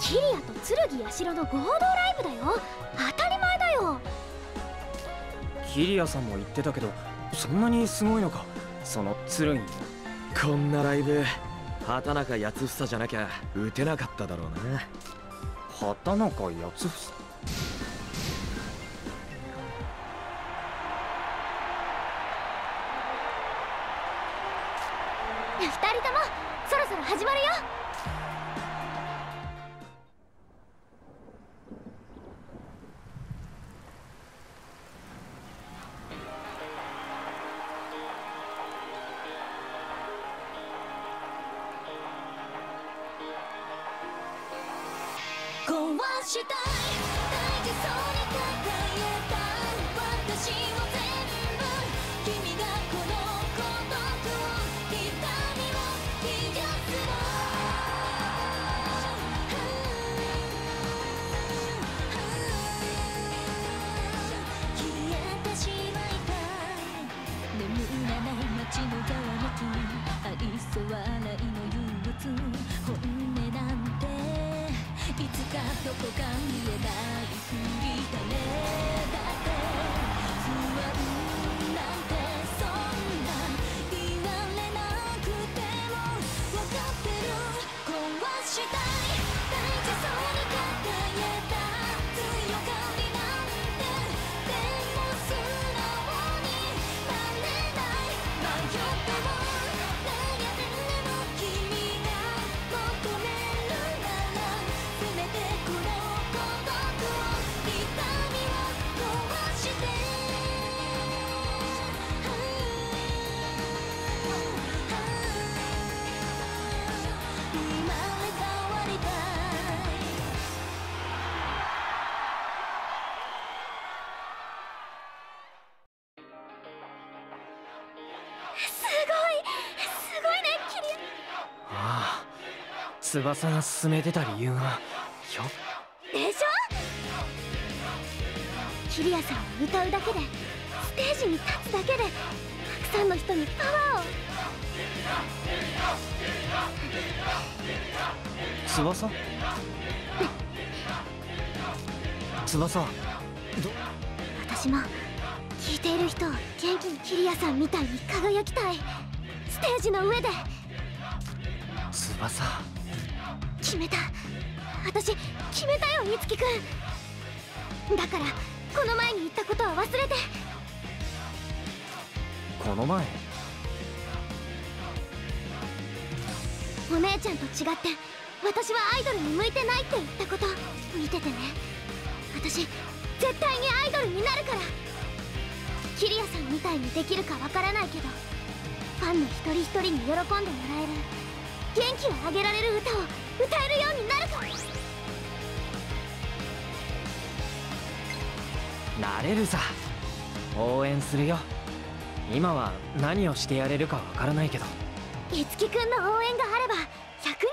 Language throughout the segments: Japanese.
キリアと剣ヤシロの合同ライブだよ。当たり前だよ。 キリアさんも言ってたけど、そんなにすごいのか、その剣。こんなライブ畑中八房じゃなきゃ打てなかっただろうな。畑中八房。 二人ともそろそろ始まるよ。壊したい大事そうに抱えた私を全部、君がこの孤独を痛みを癒すの。消えてしまいたい眠らない街のざわめき、愛想笑いの憂鬱、本音なんていつかどこか見えないふりだね。だって不安なんてそんな言われなくても分かってる。壊したい大事そうに抱えた強がりなんて、でも素直になれない。迷っても悩んでも君が求めるなら、せめてこの孤独を痛みを壊して、生まれ変わりたい。すごいねキリア。 ああ、翼が進めてた理由がひょっ。 でしょ。キリアさんは歌うだけで、ステージに立つだけで、たくさんの人にパワーを。 翼翼私も聴いている人を元気にキリアさんみたいに輝きたい。ステージの上で。 翼、 決めた。私決めたよ、いつきくん。だからこの前に言ったことは忘れて。 この前お姉ちゃんと違って私はアイドルに向いてないって言ったこと見ててね。私絶対にアイドルになるから。キリアさんみたいにできるかわからないけど、ファンの一人一人に喜んでもらえる、元気をあげられる歌を歌えるようになるから。 なれるさ。応援するよ。今は何をしてやれるかわからないけど、 いつきくんの応援があれば100人力だよ。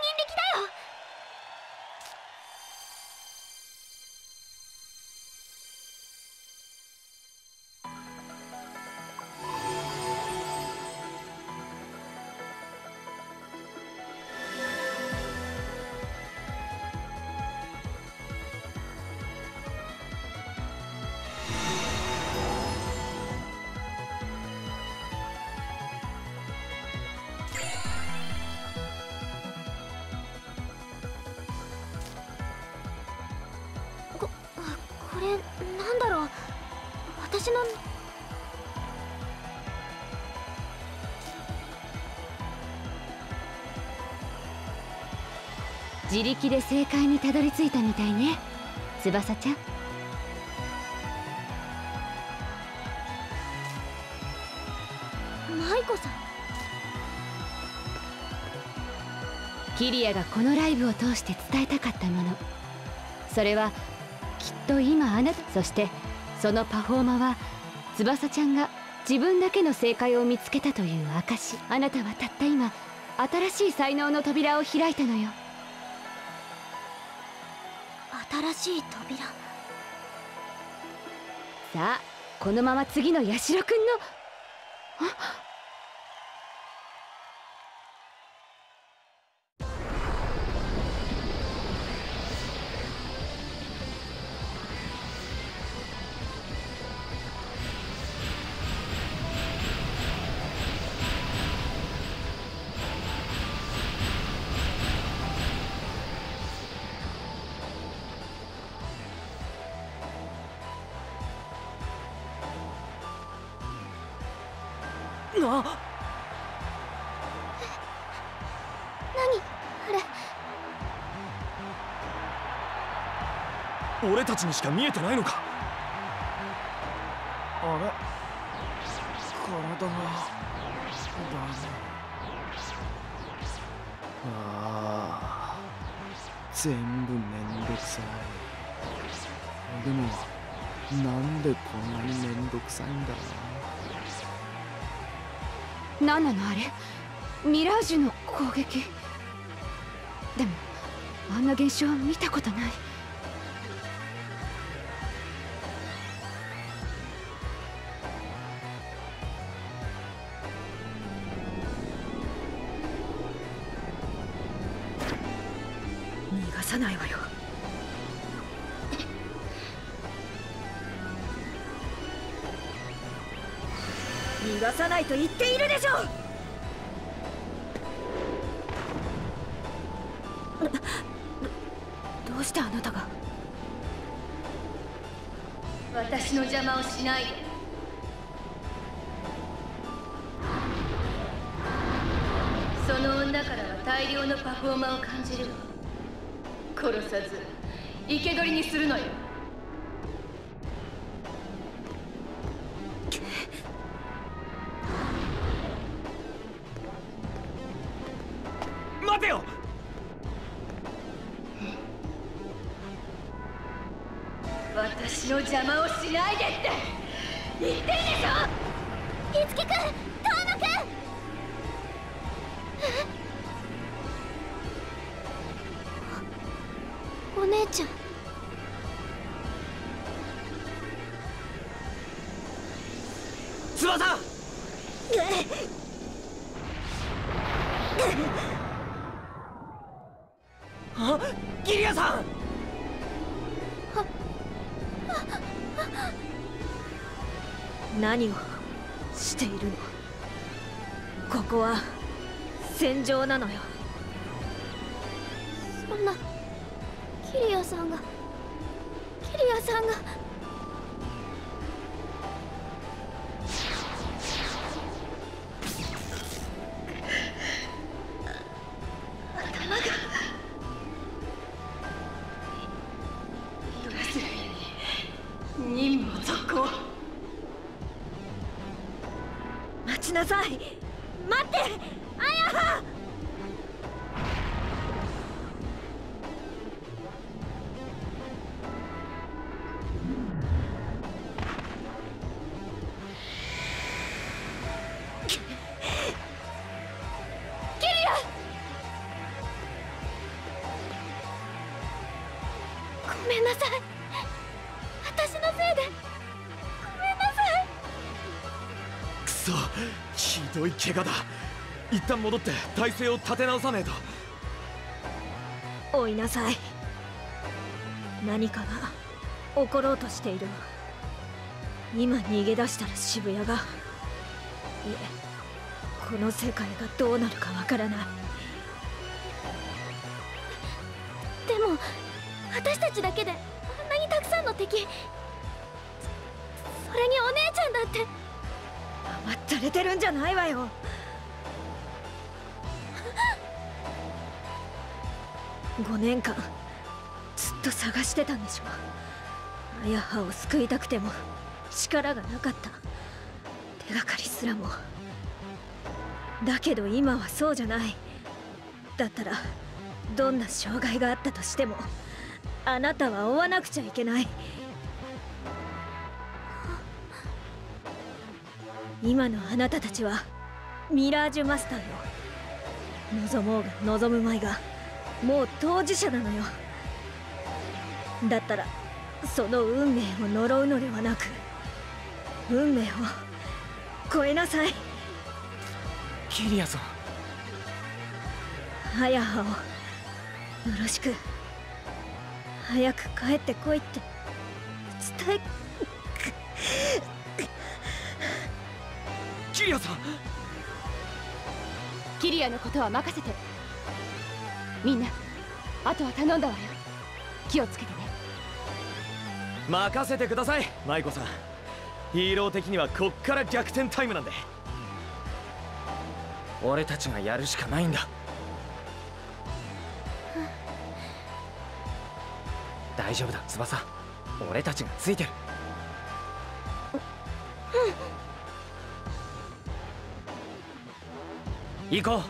これなんだろう。私の自力で正解にたどり着いたみたいね、翼ちゃん。 舞子さん。 キリアがこのライブを通して伝えたかったもの、それはきっと今あなた、そしてそのパフォーマは翼ちゃんが自分だけの正解を見つけたという証。あなたはたった今新しい才能の扉を開いたのよ。 新しい扉。 さあ、このまま次のヤシロくんの何あれ。 俺たちにしか見えてないのか。あれ、体がああ、全部めんどくさい。でもなんでこんなにめんどくさいんだろう。何なのあれ。ミラージュの攻撃。でもあんな現象は見たことない。逃がさないわよ。逃がさないと言っているでしょう。どうしてあなたが。私の邪魔をしないで。その女からは大量のパフォーマーを感じるわ。殺さず生け捕りにするのよ。 待てよ。 私の邪魔をしないでって言ってんでしょ。 いつきくん、遠野くん。お姉ちゃん。 翼。あ、ギリアさん。 何をしているの。ここは戦場なのよ。 そんな。キリアさんが。 頭が。どうする。任務を続行。待ちなさい。待って、あや。 ごめんなさい。私のせいで。ごめんなさい。 くそ、ひどい怪我だ。一旦戻って体勢を立て直さねえと。 追いなさい。何かが起ころうとしているわ。今逃げ出したら渋谷が。いえ、この世界がどうなるかわからない。 でも私たちだけであんなにたくさんの敵。それにお姉ちゃんだって。 甘ったれてるんじゃないわよ。5年間ずっと探してたんでしょ。あやはを救いたくても力がなかった。手がかりすらも。だけど今はそうじゃない。だったらどんな障害があったとしてもあなたは追わなくちゃいけない。今のあなたたちはミラージュマスターよ。望もうが望むまいがもう当事者なのよ。だったらその運命を呪うのではなく運命を超えなさい。 キリアさん。 あやはをよろしく。早く帰ってこいって伝え。 キリアさん。 キリアのことは任せて。みんなあとは頼んだわよ。気をつけてね。 任せてください、舞子さん。ヒーロー的にはこっから逆転タイムなんで。 俺たちがやるしかないんだ。大丈夫だ翼、俺たちがついてる。行こう。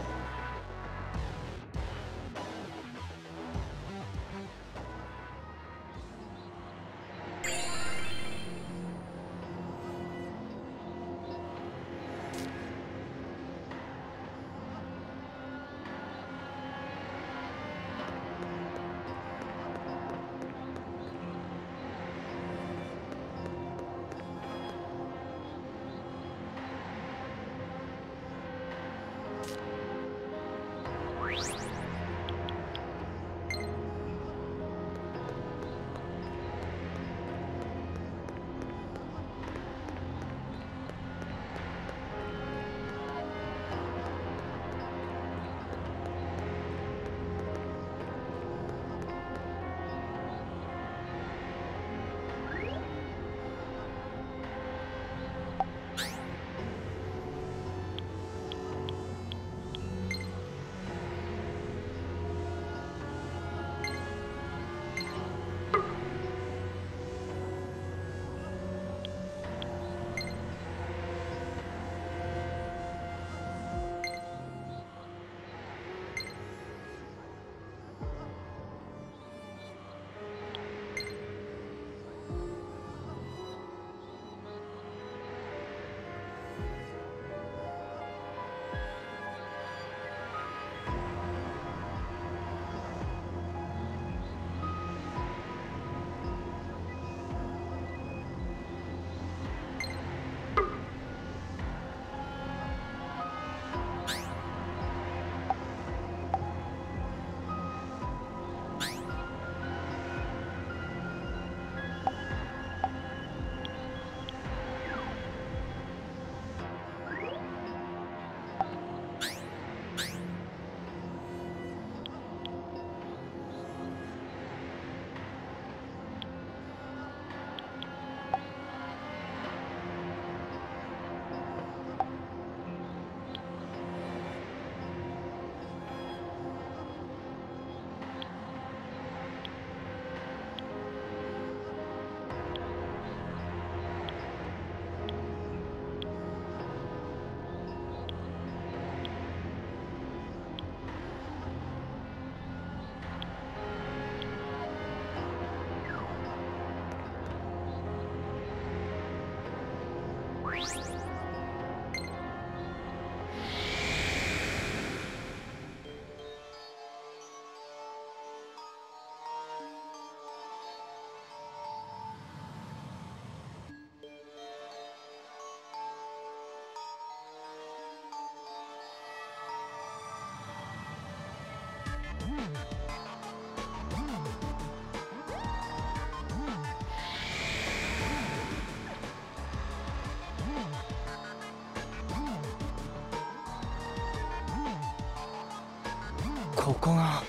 ここが。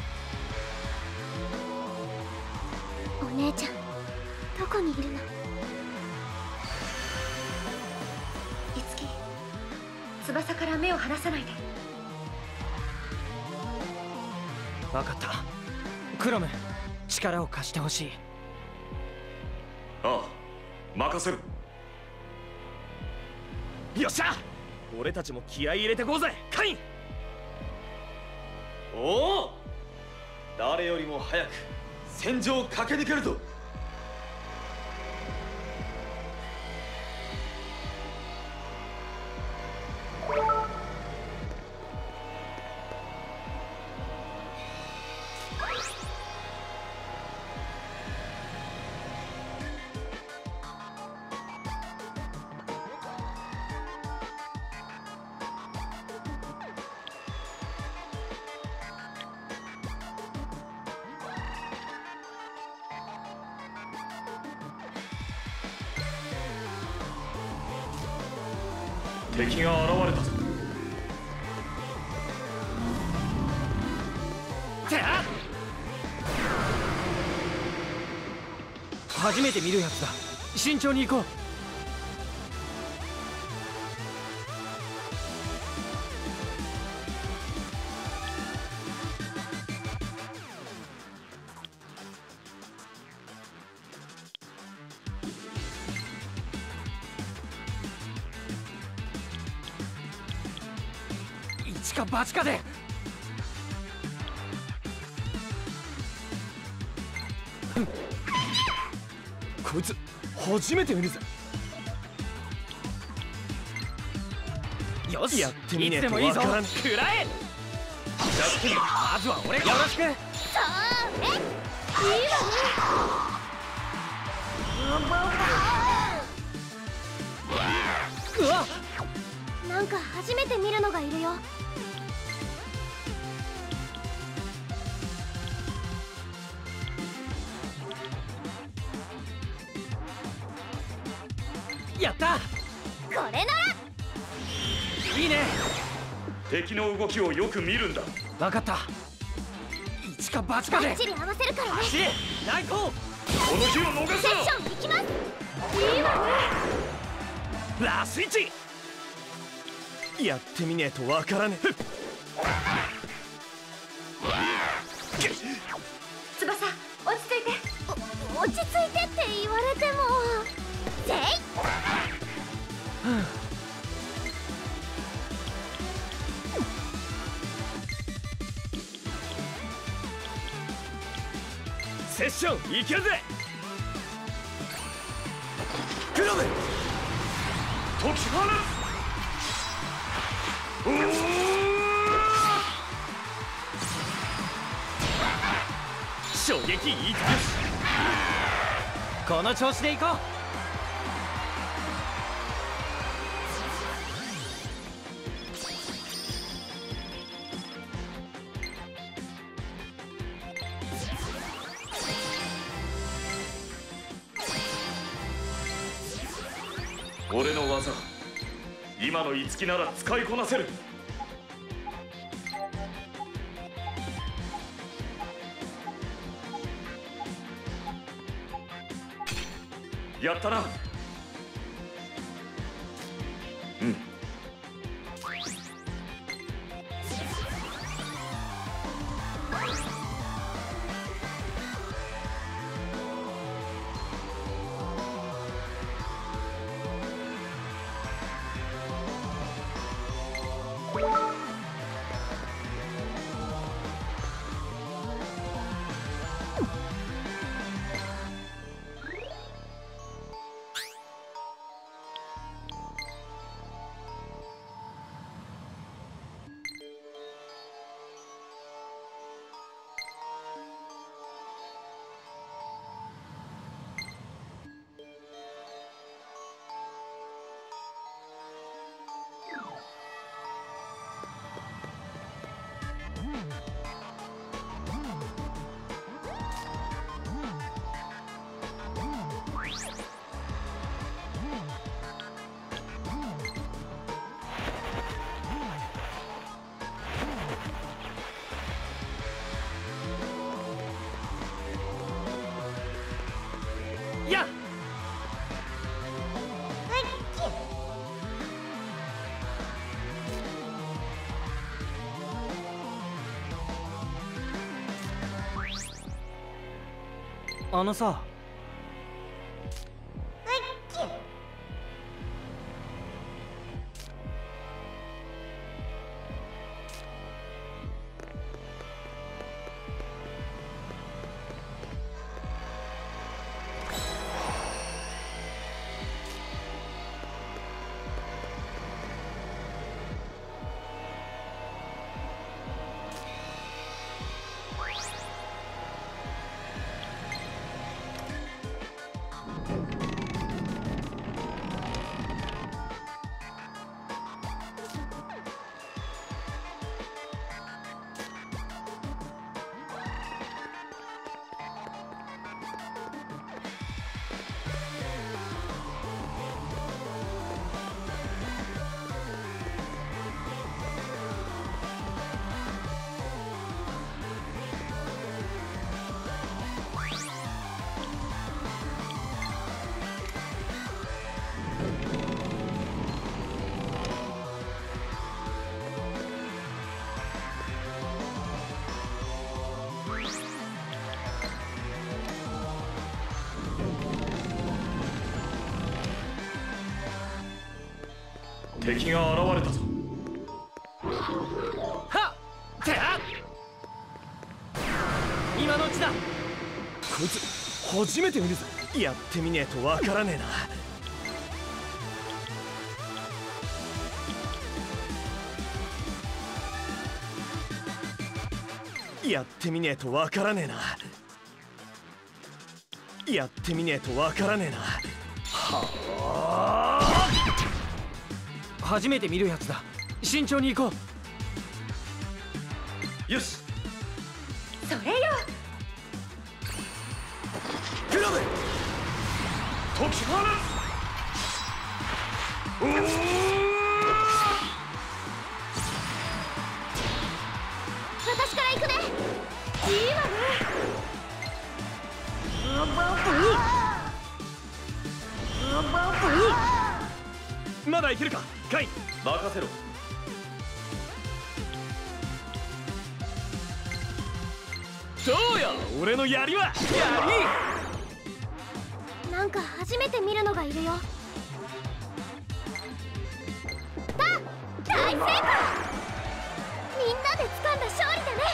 お姉ちゃんどこにいるの？いつき、翼から目を離さないで。 分かった。クロム、力を貸してほしい。 ああ、任せる。 よっしゃ、俺たちも気合い入れてこうぜカイン。 おお、誰よりも早く戦場を駆け抜けるぞ。敵が現れたぞ。 初めて見るやつだ。慎重に行こう。 一か八かで。こいつ初めて見るぜ。よし、やってみねえとわからん。食らえ。まずは俺がよろしく。 そうね、いいわね。 うわっ、 なんか初めて見るのがいるよ。 やった。 これならいいね。 敵の動きをよく見るんだ。 分かった。一か八かで。 バッチリ合わせるからね。 走れナイト。 この日を逃すセッシな。 ョン行きます。いいわね。 ラスイッチ。やってみねえとわからねえ。 翼、落ち着いて。落ち着いてって言われても。せい。 セッションいけるぜ。クロム解き放つ。 衝撃いいか。この調子でいこう。 俺の技、今の樹なら使いこなせる。やったな。うん。やっ。あのさ、敵が現れたぞ。 はっ、てあっ、今のうちだ。こいつ初めて見るぞ。やってみねえとわからねえな。やってみねえとわからねえな。やってみねえとわからねえな。はあ、初めて見るやつだ。慎重に行こう。 よし、 それよ。 グローブ解き放私から行くね。いいわね。 まだいけるか、カイ。 任せろ。 どうよ、俺の槍は。 なんか初めて見るのがいるよ。大成功。みんなで掴んだ勝利だね。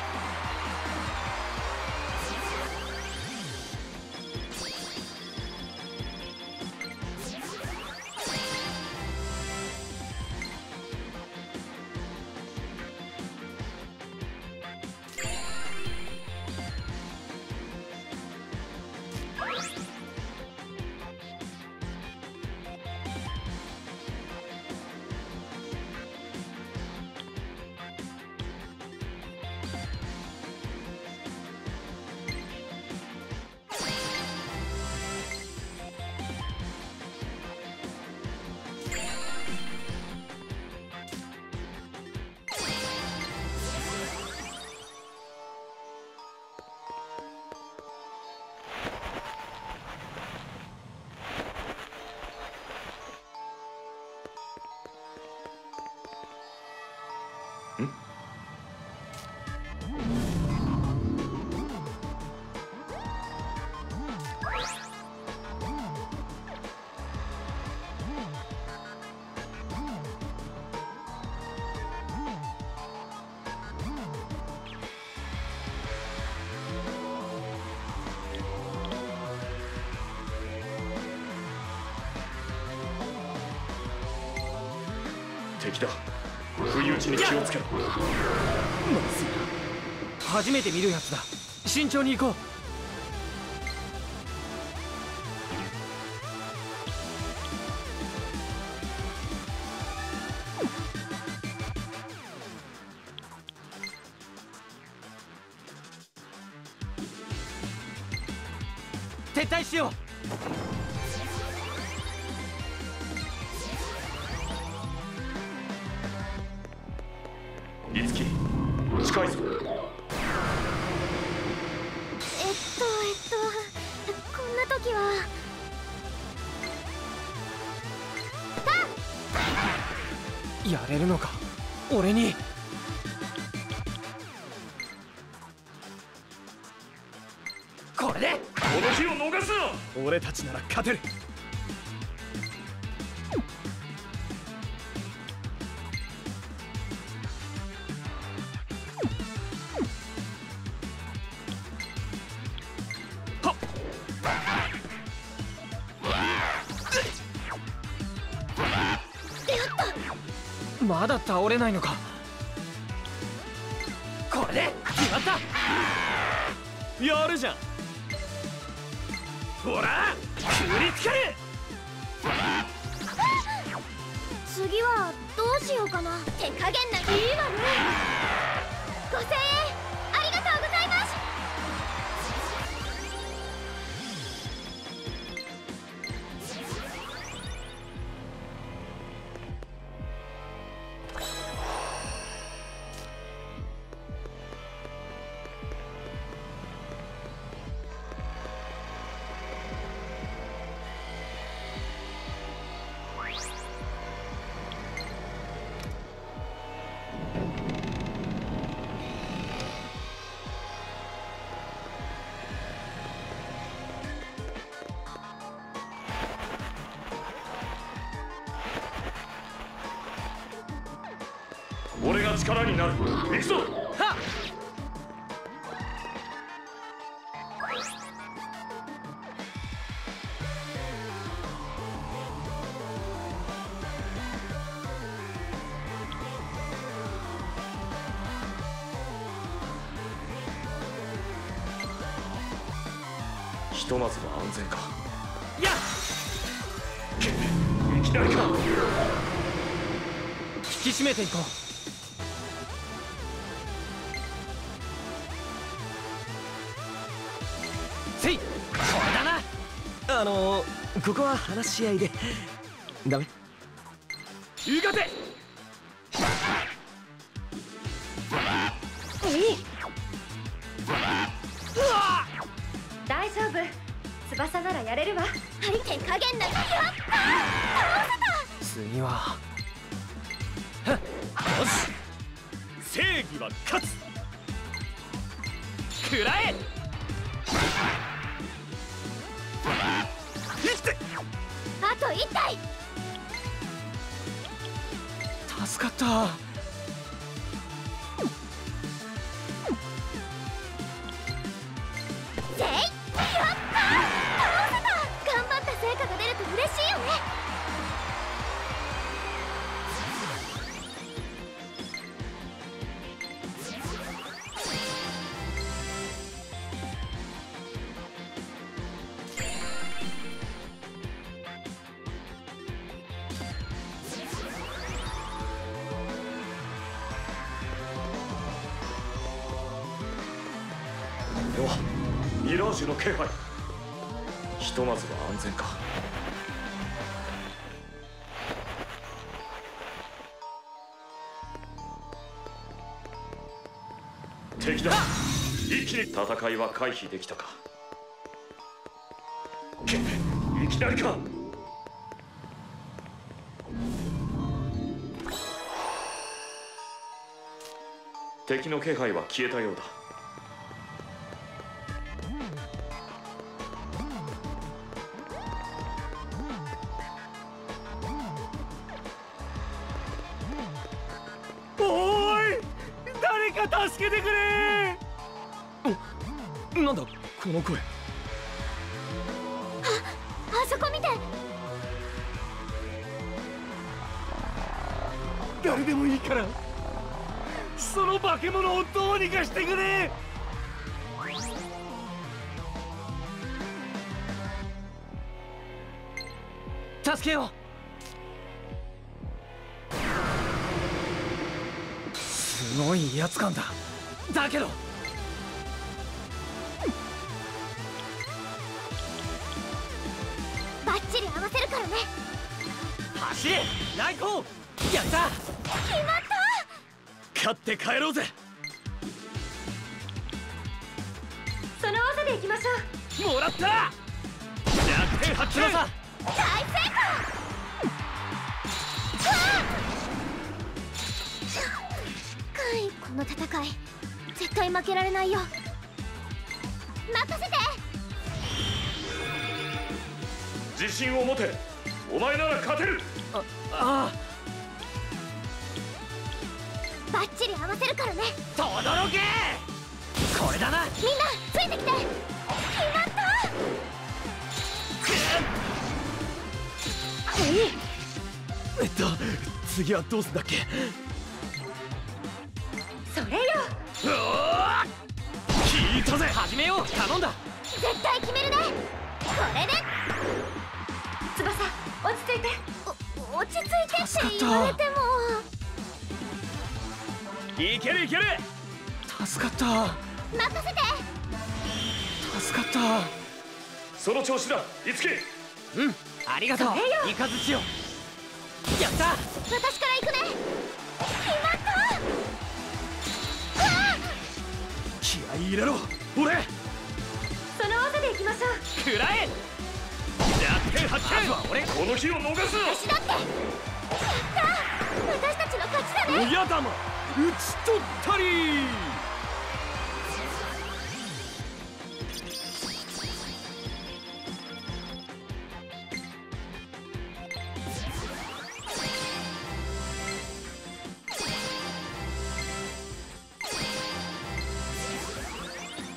敵だ。不意打ちに気をつけろ。 まずいな。初めて見るやつだ。慎重に行こう。撤退しよう。 Itsuki、近いぞ。 こんな時はやれるのか、俺に。これでこの日を逃すな。 俺たちなら勝てる。まだ倒れないのか。これで決まった。やるじゃん。ほら、食りつける。 次はどうしようかな。手加減ないいわね。5000円ありがとうございます。 俺が力になる。行くぞ。 はっ。 ひとまずは安全か。 やっ、 いきなりか。 引き締めていこう。せい、これだな。ここは話し合いで。ダメ。うがて。 大丈夫、翼ならやれるわ。 ハリケーン加減な。やったー、倒せ次はよし、正義は勝つ。食らえ。生きて。 た。あと1体。 助かった。 せい、やったー、倒せた。頑張った成果が出ると嬉しいよね。 ミラージュの気配。ひとまずは安全か。敵だ。一気に戦いは回避できたか。いきなりか。敵の気配は消えたようだ。 助けてくれ。なんだこの声。 あそこ見て。 誰でもいいからその化け物をどうにかしてくれ。助けよう。すごい威圧感だ。だけどバッチリ合わせるからね。 走れ来光。やった。 決まった。 勝って帰ろうぜ。 その技でいきましょう。 もらった。弱点発見。さ大成功。この戦い絶対負けられないよ。任せて。 自信を持て。お前なら勝てる。 あバッチリ合わせるからね。 とどろけ。これだな。 みんなついてきて。決まった。 次はどうすんだっけ。 それよ。 聞いたぜ。始めよう。頼んだ。 絶対決めるね。これで翼、落ち着いて。 落ち着いてって言われても。 いけるいける。助かった。 任せて。 助かった。 その調子だ、いつき。 うん、ありがとう。イカズチよ。やった。 私から行くね。決まった。 気合い入れろ俺。 その技でいきましょう。 食らえ。弱点発見。俺この日を逃すな。 私だって。やった。私たちの勝ちだね。 親玉打ち取ったり。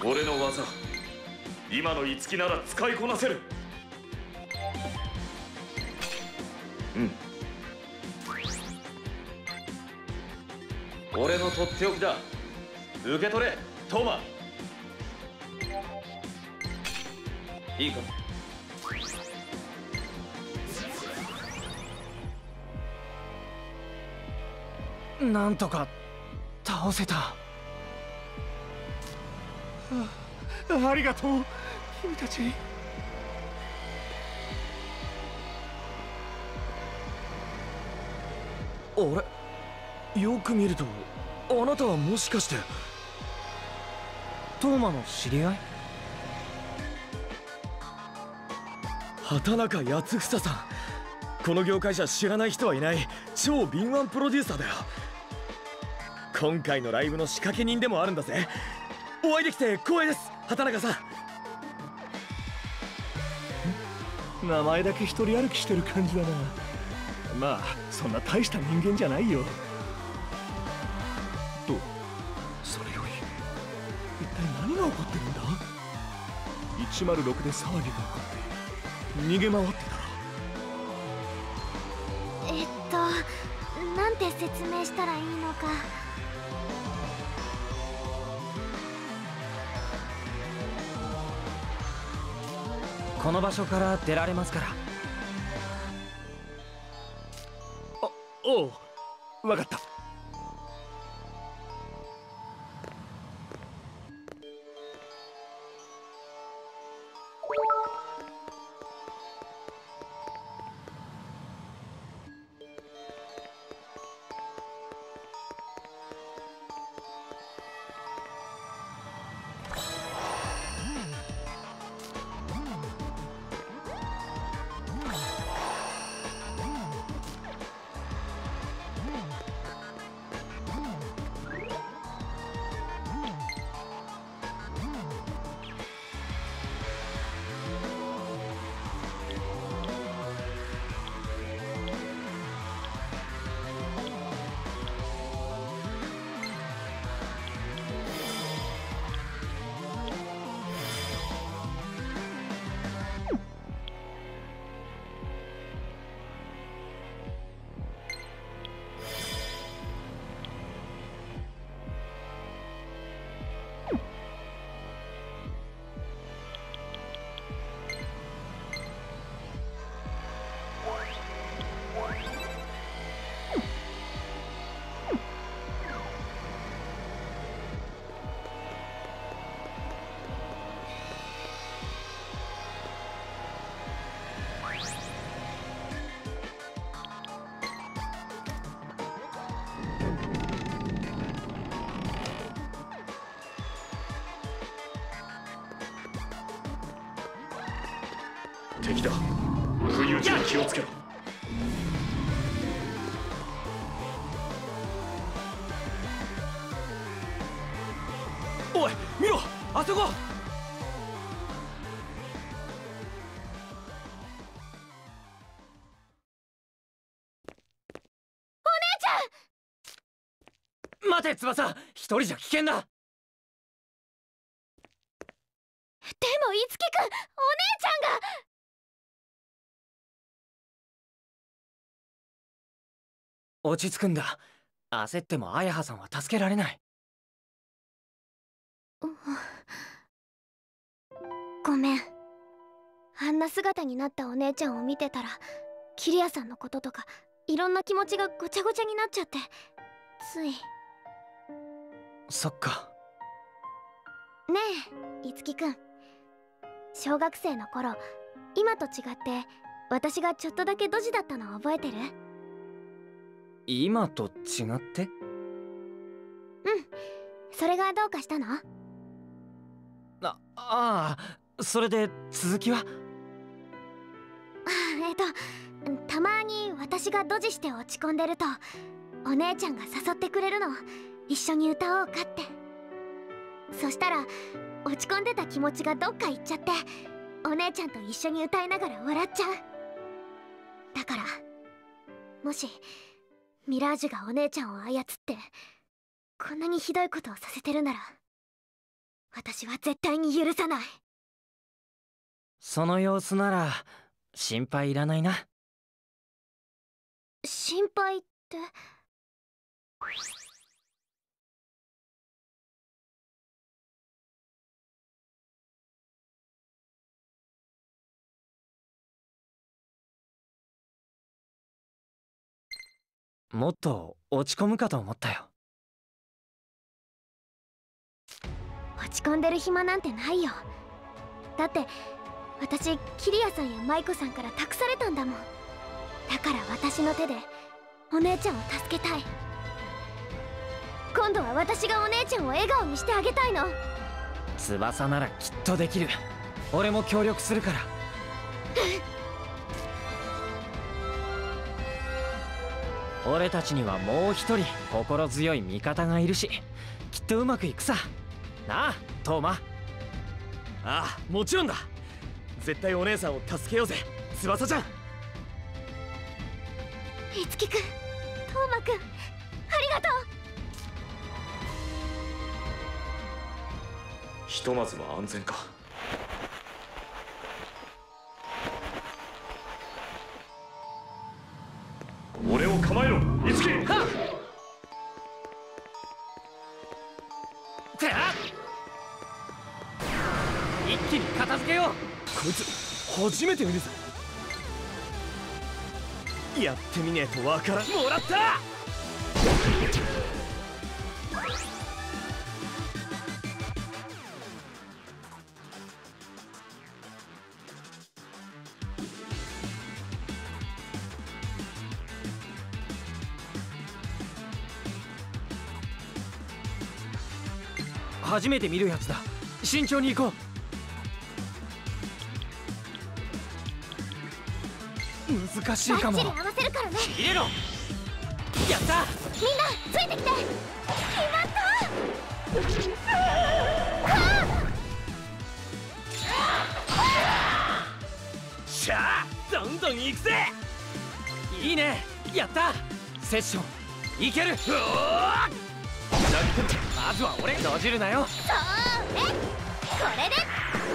俺の技、今のItsukiなら使いこなせる。うん、俺のとっておきだ。受け取れトーマ。いいか。 なんとか倒せた。 ありがとう君たち。 あれ、よく見るとあなたはもしかしてトーマの知り合い？畑中康房さん。この業界じゃ知らない人はいない超敏腕プロデューサーだよ。今回のライブの仕掛け人でもあるんだぜ。お会いできて光栄です、畑中さん、名前だけ一人歩きしてる感じだな。まあそんな大した人間じゃないよ。とそれより一体何が起こってるんだ。106で騒ぎが起こって逃げ回ってたら。 なんて説明したらいいのか。 この場所から出られますから。 おう、わかった。敵だ。不意打ちに気をつけろ。 おい見ろ、あそこ。お姉ちゃん！ 待て翼、一人じゃ危険だ。 でもいつきくん、お姉ちゃんが。 落ち着くんだ。焦っても綾葉さんは助けられない。 ごめん。あんな姿になったお姉ちゃんを見てたら、キリアさんのこととかいろんな気持ちがごちゃごちゃになっちゃって、つい。 そっか。 ねえいつきくん、小学生の頃今と違って私がちょっとだけドジだったの覚えてる？ 今と違って？ うん、それがどうかしたの？ それで続きは？ たまに私がドジして落ち込んでるとお姉ちゃんが誘ってくれるの。一緒に歌おうかって。そしたら落ち込んでた気持ちがどっか行っちゃって、お姉ちゃんと一緒に歌いながら笑っちゃう。だからもしミラージュがお姉ちゃんを操ってこんなにひどいことをさせてるなら、 私は絶対に許さない。 その様子なら心配いらないな。 心配って。 もっと落ち込むかと思ったよ。 落ち込んでる暇なんてないよ。だって私キリアさんやマイコさんから託されたんだもん。だから私の手でお姉ちゃんを助けたい。今度は私がお姉ちゃんを笑顔にしてあげたいの。 翼ならきっとできる。俺も協力するから。俺たちにはもう一人心強い味方がいるし、きっとうまくいくさ。なあトーマ。 ああ、もちろんだ。絶対お姉さんを助けようぜ、翼ちゃん。 いつきくん、トーマくん、ありがとう。 ひとまずは安全か。俺を構えろ、いつき。 はっ。てあ。一気に片付けよう。 こいつ初めて見るぜ。やってみねえとわからん。 もらった。初めて見るやつだ。慎重に行こう。難しいかも。 バッチリ合わせるからね。 入れろ。やった。 みんなついてきて。決まったしゃあ、どんどん行くぜ。いいね。やった。セッションいける。まずは俺閉じるなよ。 そうね。これで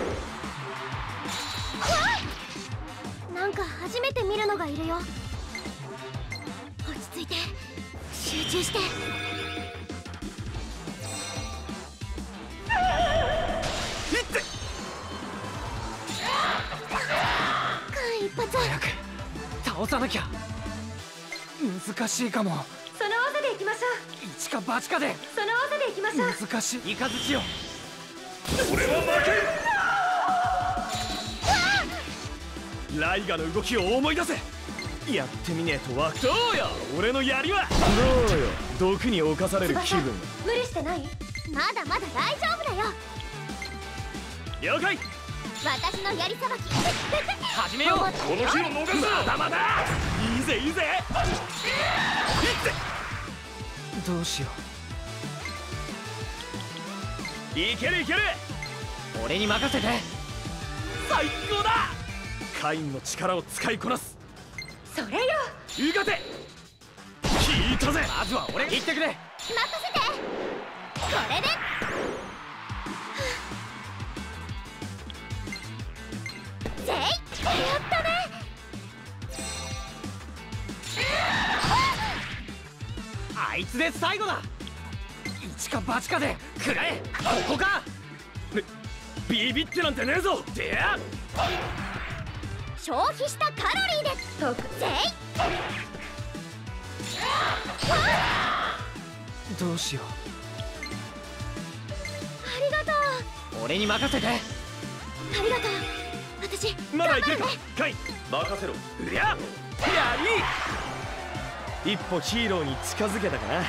なんか初めて見るのがいるよ。落ち着いて集中して。間一髪。 早く倒さなきゃ。難しいかも。 その技でいきましょう。 一か八かで。 その技でいきましょう。 難しい。イカズチよ。 俺は負け。 ライガの動きを思い出せ。やってみねえとわかどうよ、俺の槍は。どうよ、毒に侵される気分。 無理してない？まだまだ大丈夫だよ。 了解。 私の槍さばき始めよう。 この日を逃すな。 まだまだ。いいぜいいぜ。 どうしよいけるいける。 俺に任せて。 最高だ。カインの力を使いこなす。 それよ。 うがて聞いたぜ。 まずは俺。行ってくれ。 任せて。これでぜい。やったね。 あいつで最後だ。一か八かで食らえ。ここか。 ビビってなんてねえぞ。でや消費したカロリーで特ぜい。 どうしよありがとう。 う。俺に任せて。 ありがとう。私まだいけるか。カイン任せろ。 うりゃやり。一歩ヒーローに近づけたかな。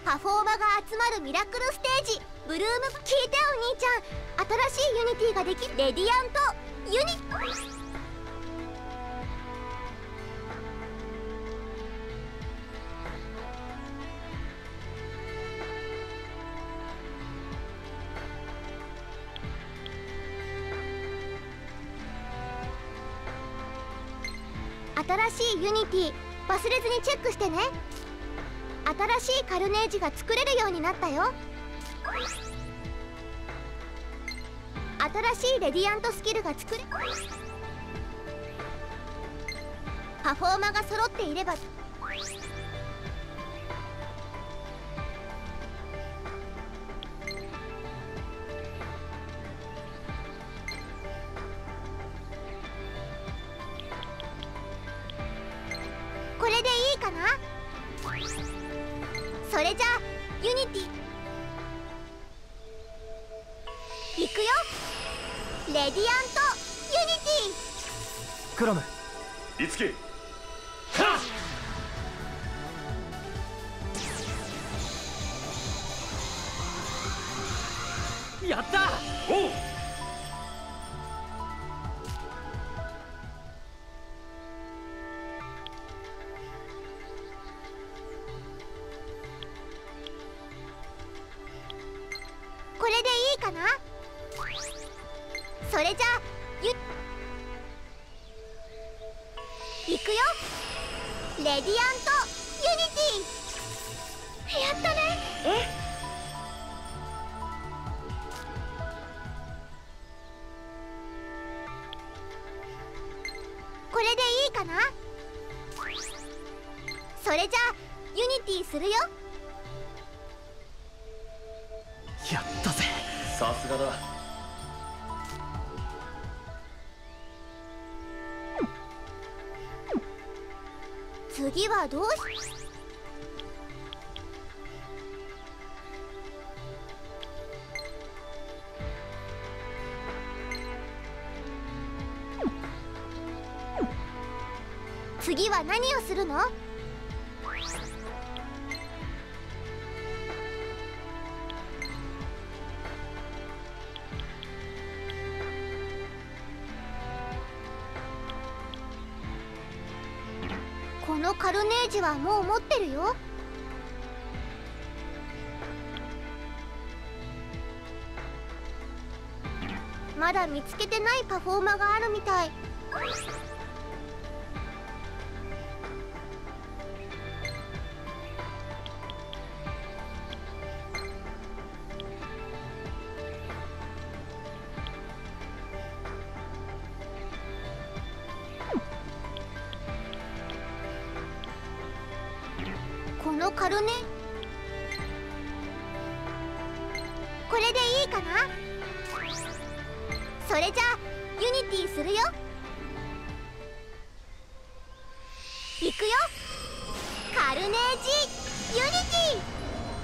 パフォーマが集まるミラクルステージブルーム。聞いてよ兄ちゃん、新しいユニティができる。レディアントユニ。新しいユニティ忘れずにチェックしてね。新しいカルネージが作れるようになったよ。新しいレディアントスキルが作れ。パフォーマが揃っていれば。これでいいかな。それじゃあユニティいくよ。レディアントユニティ。 クラム、 いつき。 やった。 おう。 これでいいかな。それじゃあいくよ。レディアントユニティ。やったね。これでいいかな。それじゃあユニティするよ。 やったぜ。 さすがだ。 次はどうし。次は何をするの？このカルネージはもう持ってるよ。まだ見つけてないパフォーマがあるみたい。このカルネ、これでいいかな。それじゃあユニティするよ。いくよ。カルネージユニティ。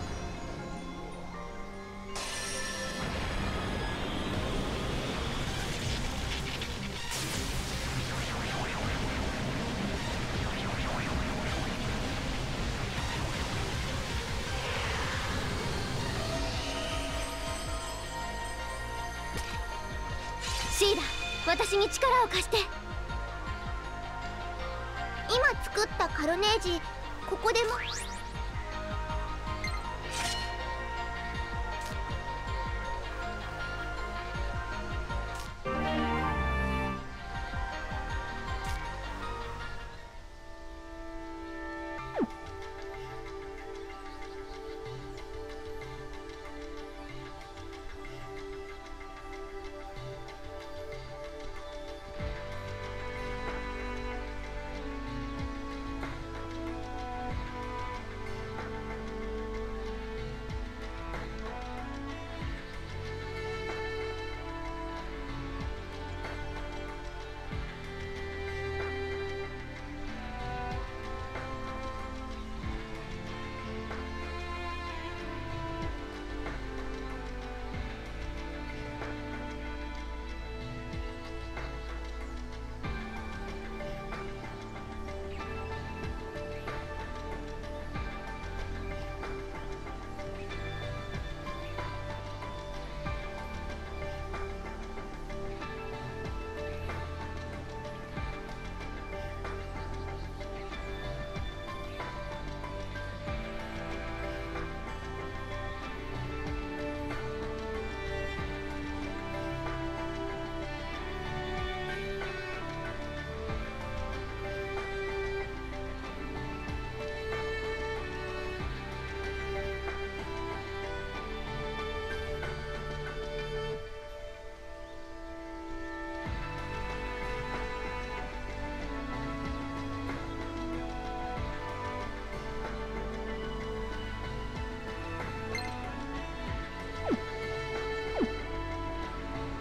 シーラ、私に力を貸して。今作ったカルネージ、ここでも。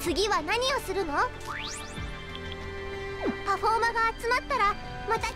次は何をするの？パフォーマが集まったらまた。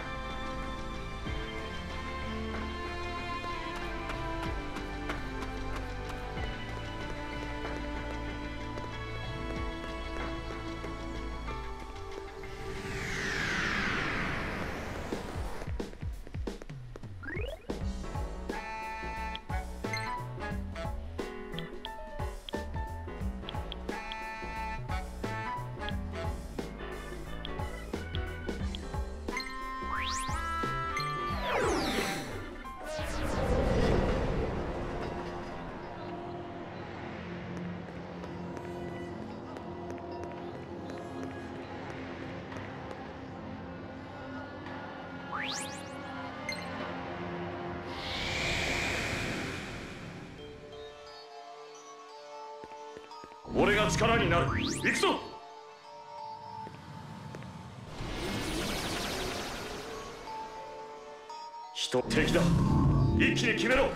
俺が力になる。行くぞ。人敵だ。一気に決めろ。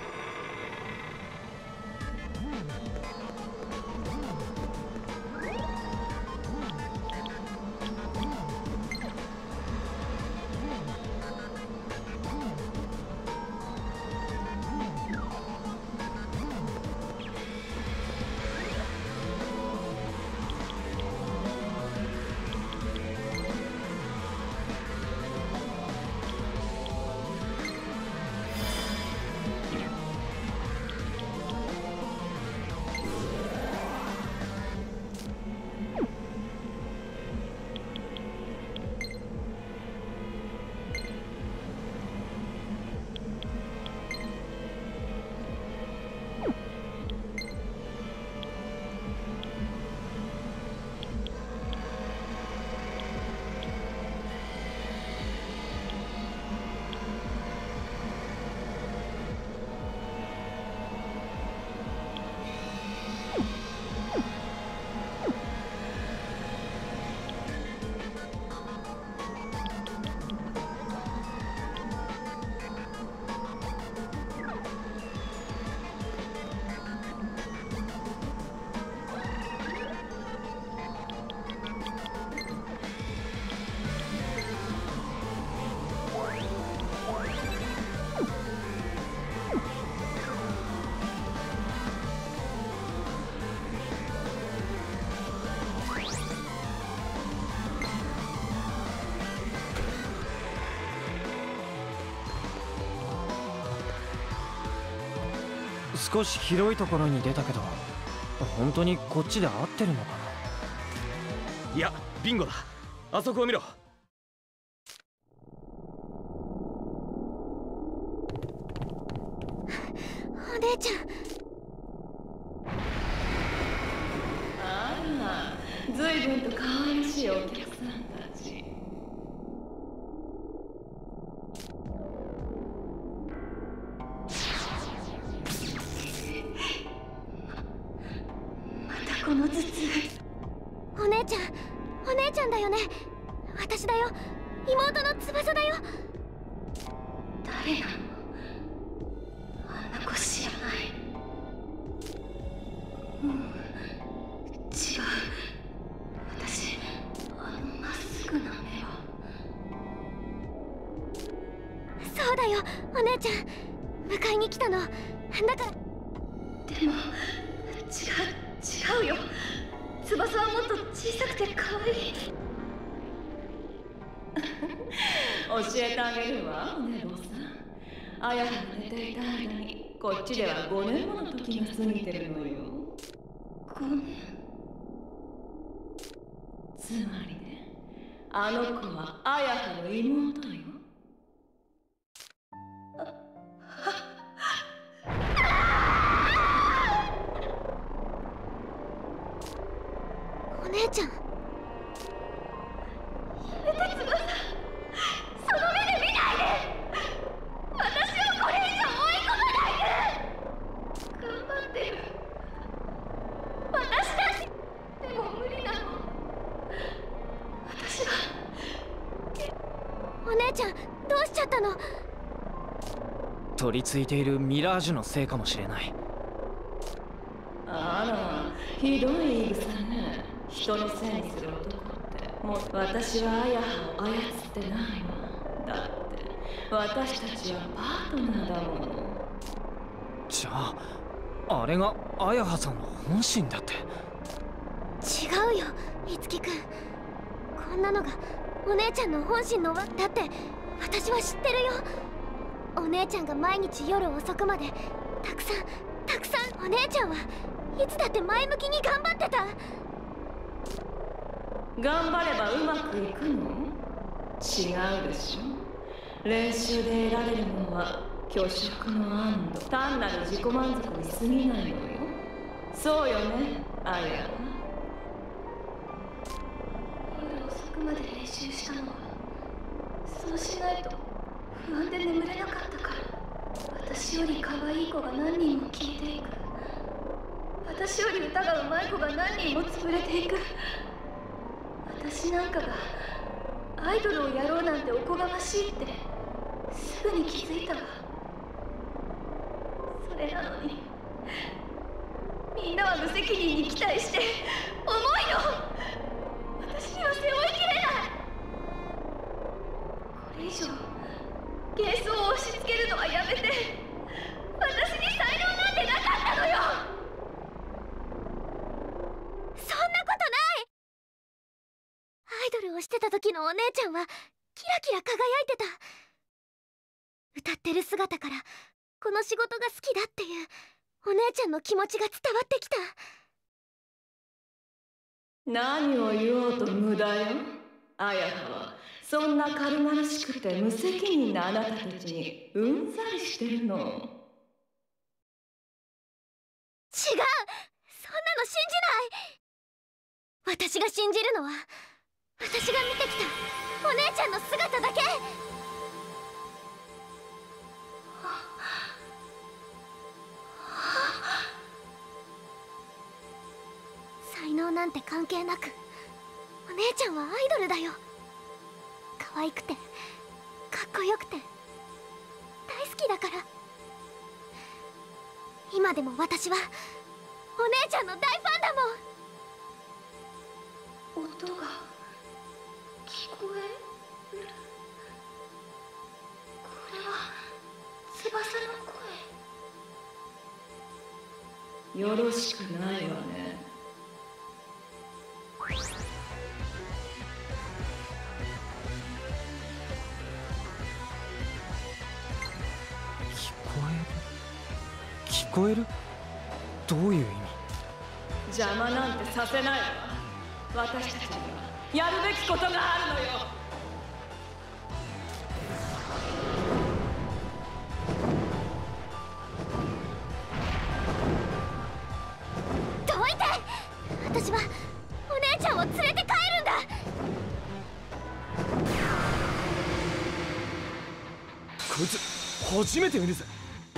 少し広いところに出たけど、本当にこっちで合ってるのかな。 いや、ビンゴだ。あそこを見ろ。 お姉ちゃん。 あら、ずいぶんと可愛らしいお客さんたち。 この頭痛。お姉ちゃんだよね。私だよ、妹の翼だよ。誰なの？あの子知らない。違う。私、あのまっすぐな目は。そうだよ、お姉ちゃん。迎えに来たの。だから。でも違うよ。翼はもっと小さくて可愛い。 教えてあげるわ、お姉坊さん。あやが寝ていた間にこっちでは5年もの時が過ぎてるのよ。 5年。 つまりね、あの子はあやはの妹よ。 お姉ちゃん。やめて、翼。その目で見ないで。私をこれ以上追い込まないで。頑張ってる。私だってでも無理なの。私が。お姉ちゃん、どうしちゃったの？ 取り付いているミラージュのせいかもしれない。 あら、 ひどい言い草ね。人のせいにする男って。もう私はアヤハを操ってないわ。だって私たちはパートナーだもの。 じゃああれがあやはさんの本心だって。 違うよ、いつきくん。こんなのがお姉ちゃんの本心のだって私は知ってるよ。お姉ちゃんが毎日夜遅くまでたくさんお姉ちゃんはいつだって前向きに頑張ってた。 頑張ればうまくいくの？違うでしょ。練習で得られるものは虚飾の安堵、単なる自己満足に過ぎないのよ。そうよね、あや。 夜遅くまで練習したのはそうしないと不安で眠れなかったから。私より可愛い子が何人も消えていく。私より歌が上手い子が何人も潰れていく。私なんかがアイドルをやろうなんておこがましいってすぐに気づいたわ。それなのにみんなは無責任に期待して重いの。私には背負いきれない。これ以上幻想を押し付けるのはやめて。私に才能なんてなかったのよ。そんなことない。アイドルをしてた時のお姉ちゃんはキラキラ輝いてた。歌ってる姿からこの仕事が好きだっていうお姉ちゃんの気持ちが伝わってきた。 何を言おうと無駄よ。あやははそんな軽々しくて無責任なあなたたちにうんざりしてるの。違う、そんなの信じない。私が信じるのは私が見てきたお姉ちゃんの姿だけ。才能なんて関係なくお姉ちゃんはアイドルだよ。可愛くてかっこよくて大好きだから。今でも私はお姉ちゃんの大ファンだもん。音が聞こえる。これは翼の声。 よろしくないわね。 聞こえる？どういう意味？ 邪魔なんてさせないわ。私たちにはやるべきことがあるのよ。 どいて！私はお姉ちゃんを連れて帰るんだ。 こいつ初めて見るぜ。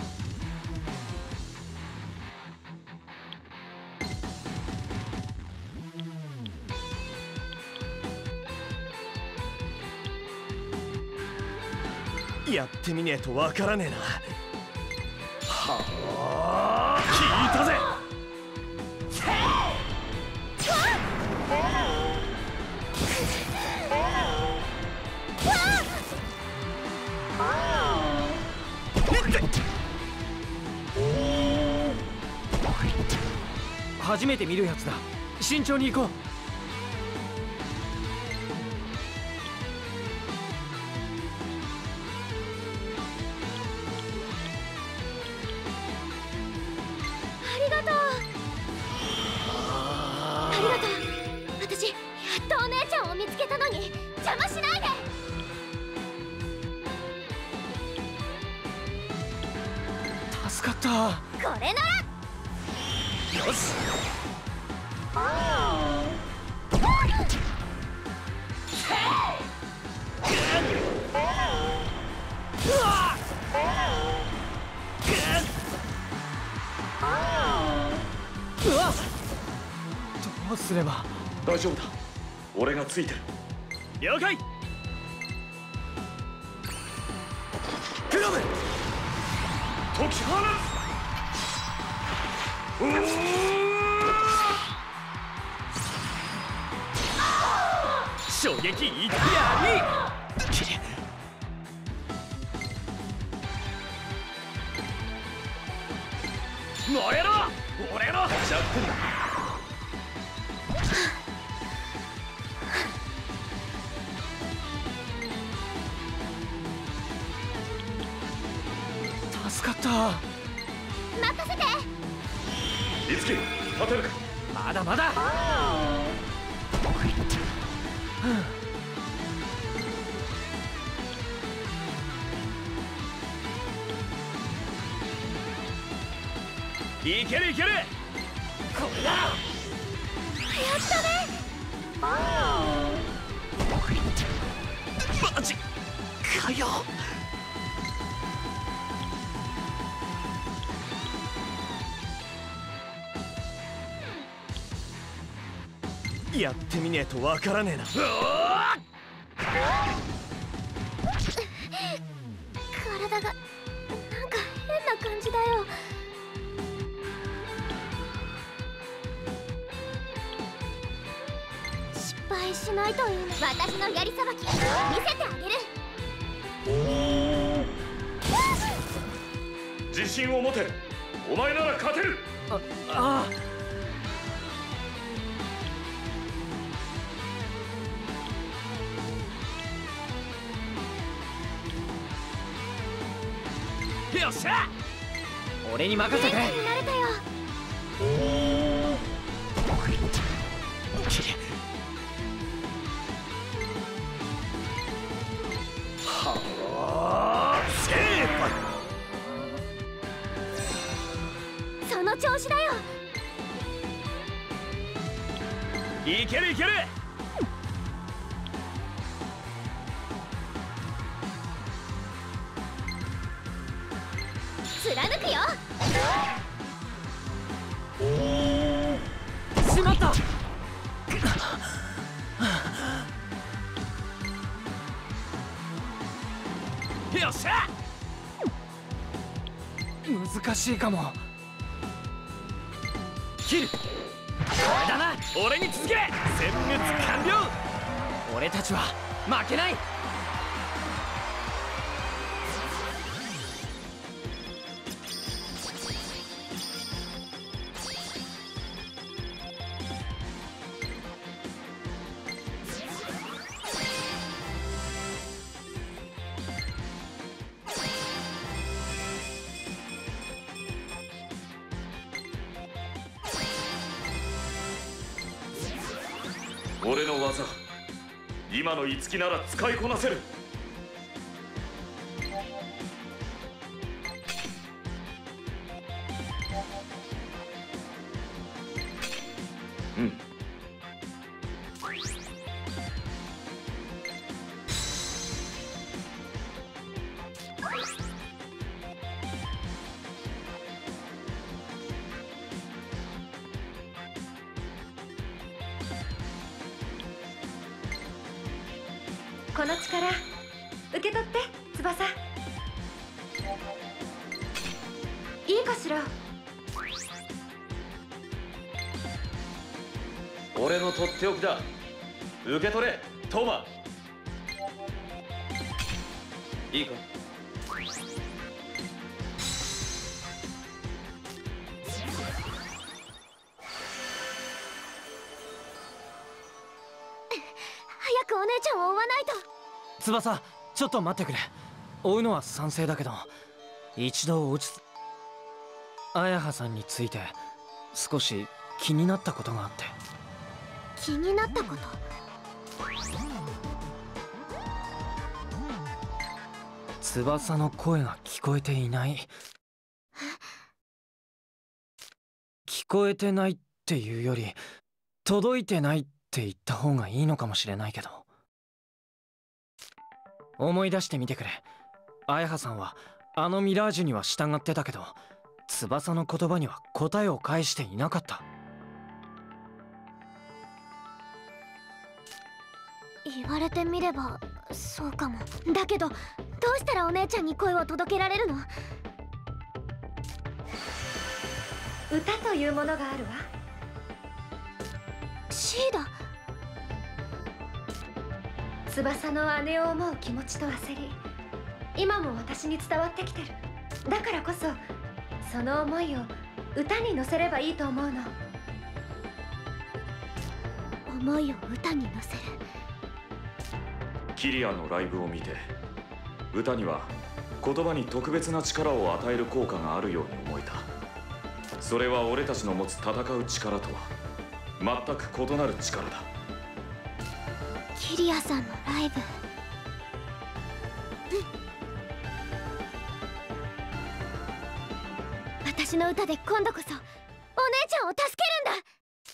やってみねえとわからねえな。はあ、聞いたぜ。 初めて見るやつだ。慎重に行こう。 ありがとう。私やっとお姉ちゃんを見つけたのに邪魔しないで。 助かった。 これならよし。 どうすれば。 大丈夫だ、俺がついてる。 了解。クラブ時放つ。 衝撃いってやり。燃えろ俺の弱点だ。 助かった。 任せて。 いつき立てるか。 まだまだ。 いけるいける。これだ。 やったね。 マジかよ。 やってみねえとわからねえな。 体がなんか変な感じだよ。失敗しないといいね。私のやりさばき見せてあげる。 自信を持て。お前なら勝てる。 ああ。 よっしゃ。 俺に任せて。 元気になれたよ。その調子だよ。 いけるいける。 貫くよ。 しまった。 よっしゃ。 難しいかも。 切る。これだな。俺に続け。殲滅完了。 俺たちは負けない。 俺の技、今の樹なら使いこなせる。うん。 この力受け取って翼。いいかしら。 俺のとっておきだ。受け取れトーマ。いいか。 早くお姉ちゃんを追わないと。 翼、ちょっと待ってくれ。追うのは賛成だけど、一度落ち着。綾葉さんについて少し気になったことがあって。 気になったこと。 翼の声が聞こえていない。聞こえてないっていうより、届いてないって言った方がいいのかもしれないけど。思い出してみてくれ。綾葉さんはあのミラージュには従ってたけど、翼の言葉には答えを返していなかった。 言われてみればそうかも。だけどどうしたらお姉ちゃんに声を届けられるの？ 歌というものがあるわ。 シーダ。 翼の姉を思う気持ちと焦り、今も私に伝わってきてる。だからこそその思いを歌に乗せればいいと思うの。 思いを歌に乗せる。 キリアのライブを見て、歌には言葉に特別な力を与える効果があるように思えた。それは俺たちの持つ戦う力とは全く異なる力だ。 キリアさんのライブ、私の歌で今度こそお姉ちゃんを助けるんだ。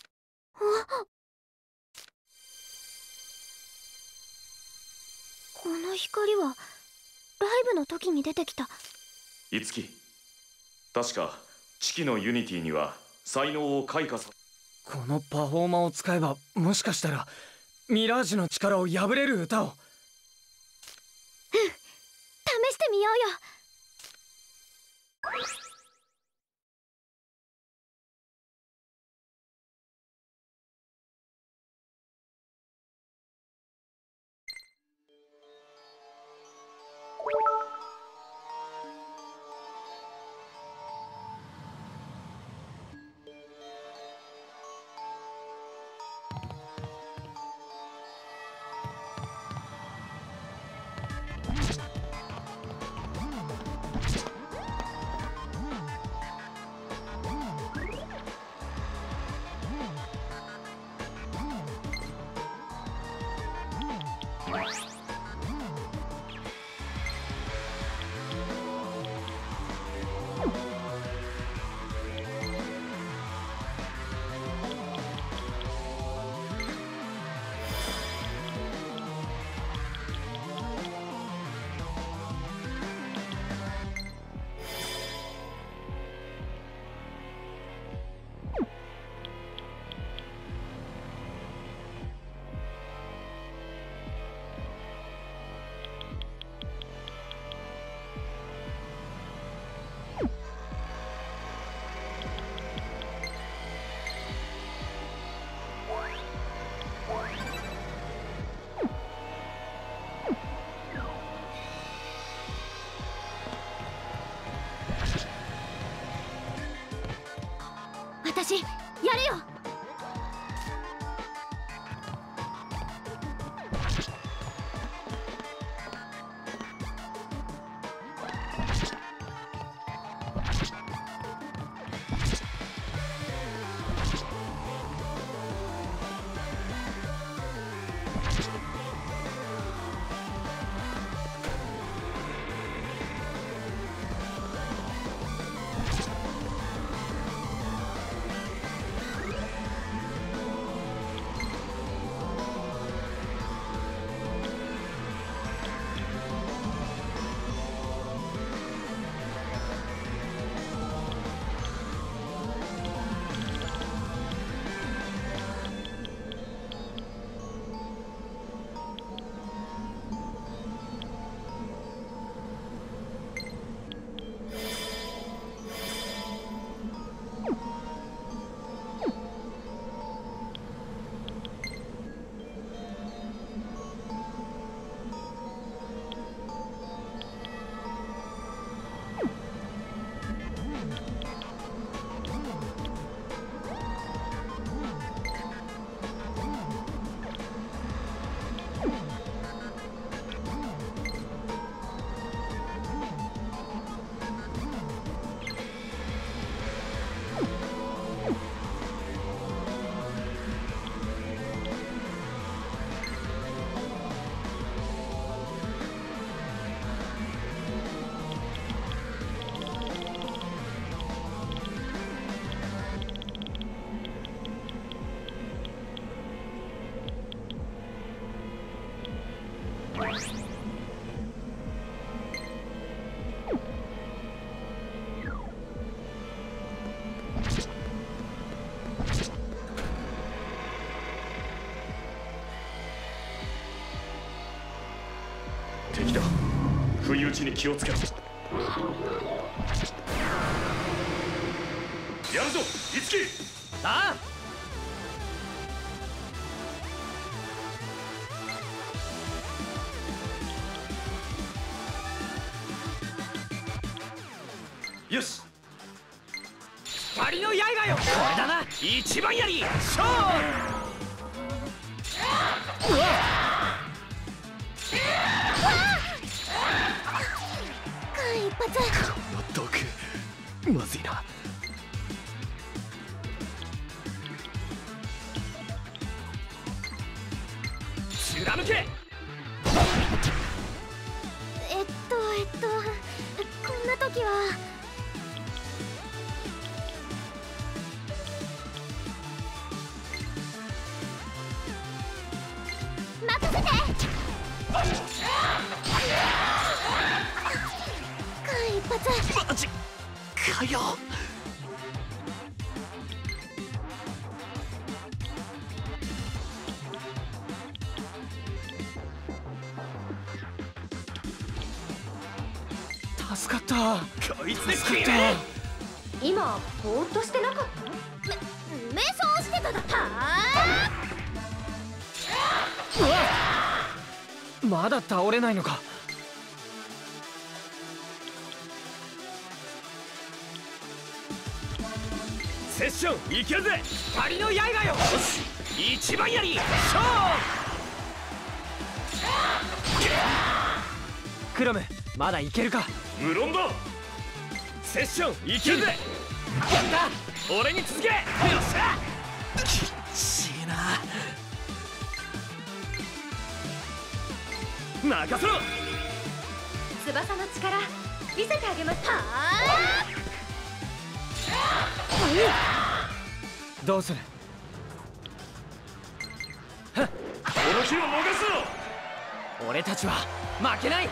この光はライブの時に出てきた。 Itsuki、確か四季のユニティには才能を開花さ。 このパフォーマーを使えば、もしかしたらミラージュの力を破れる歌を。 試してみようよ。私やるよ。 敵だ。不意打ちに気をつけろ。やるぞ、Itsuki。 ああ。 よし、 光の刃よ。これだな、一番やり勝負。うわっ、 間一髪。 この毒まずいな。 貫け。 こんな時は任せて。間一髪。 マジかよ。助かった。こいつで助かった。 今ぼーっとしてなかった？ 瞑想してただ。 うわっ、まだ倒れないのか。 セッションいけるぜ。 光の刃よ。一番やり勝負。クロム、まだいけるか。 無論だ。セッションいけるぜ。 やった、俺に続け。よっしゃ。 きっちいな。任せろ。 翼の力見せてあげます。 どうする。 この日を逃すな。俺たちは負けない。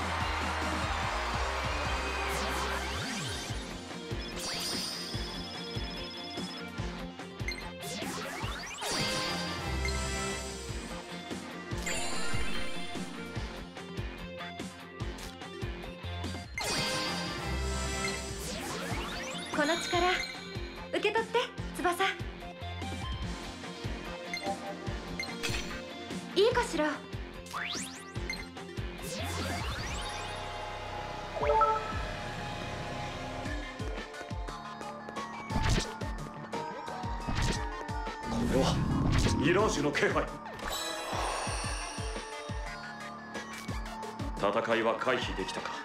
この力受け取って、翼。いいかしら。 これはミラージュの気配。戦いは回避できたか。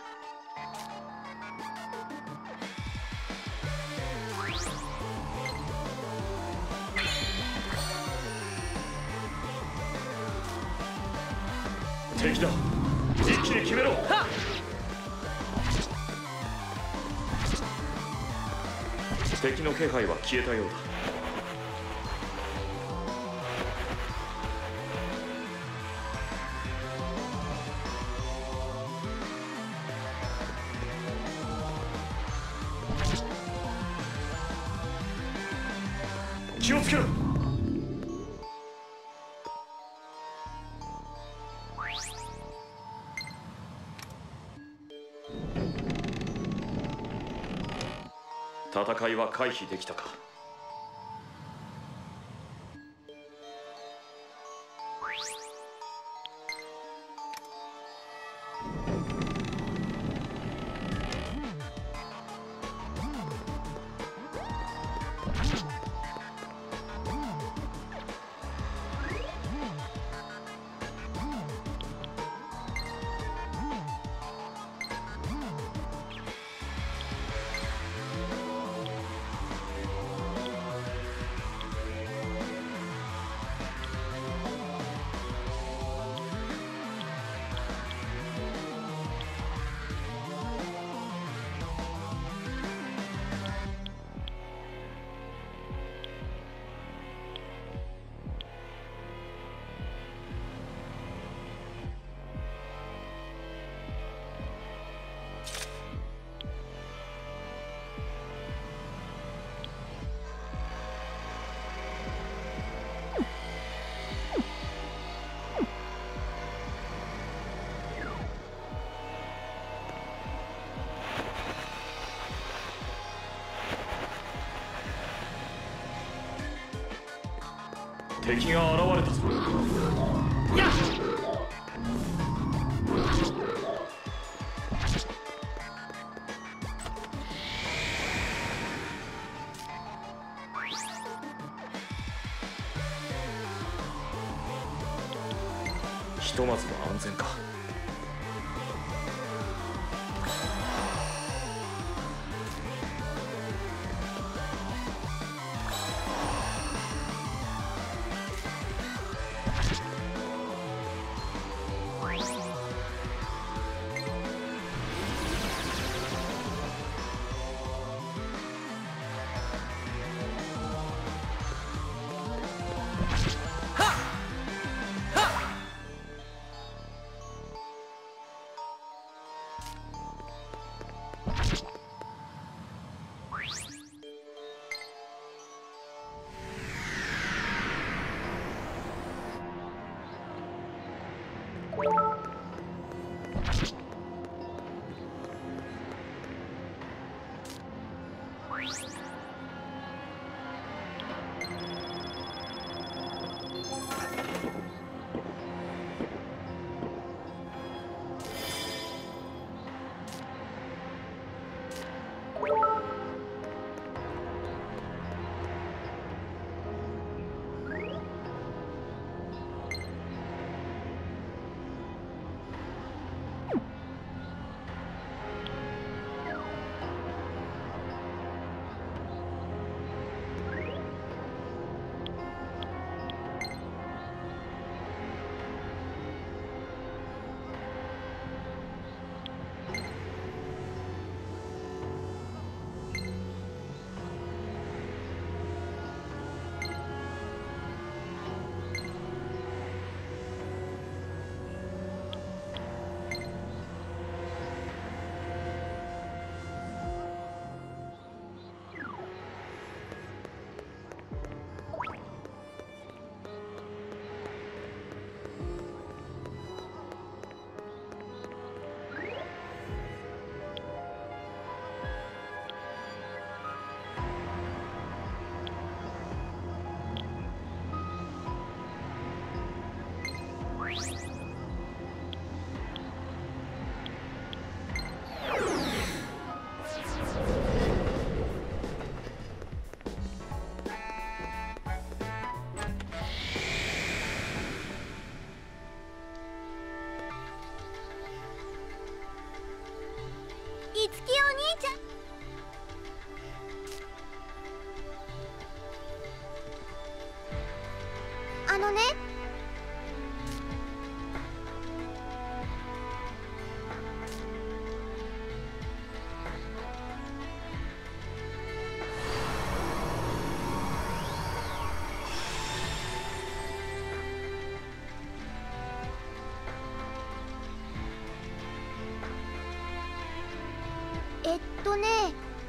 敵だ、一気に決めろ。敵の気配は消えたようだ。気をつけろ。戦いは回避できたか。敵が現れたぞ。 やっ、 ひとまずは安全か。 いつきお兄ちゃん。あのね、ね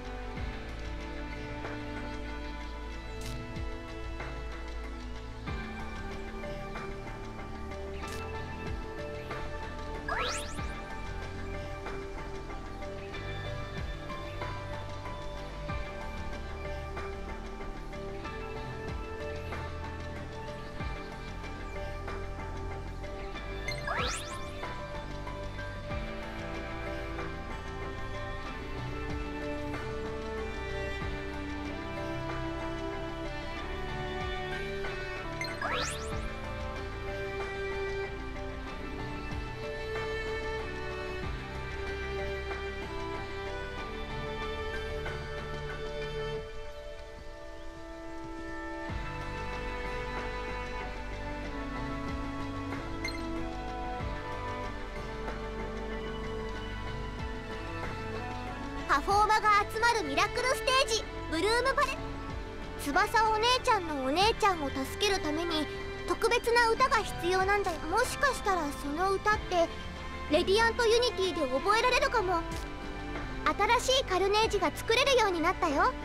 パフォーマが集まるミラクルステージブルームパレ。翼お姉ちゃんのお姉ちゃんを助けるために特別な歌が必要なんだよ。もしかしたらその歌ってレディアントユニティで覚えられるかも。新しいカルネージが作れるようになったよ。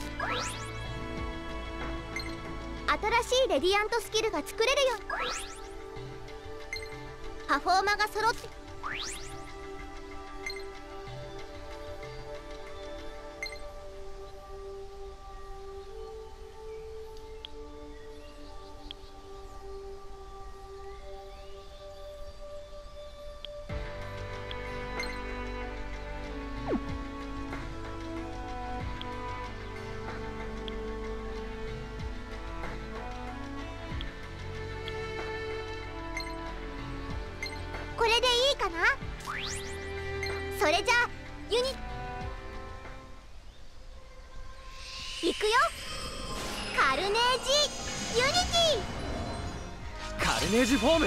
新しいレディアントスキルが作れるよ。パフォーマが揃って。 かな。それじゃあいくよ。カルネージユニティ。 カルネージフォーム。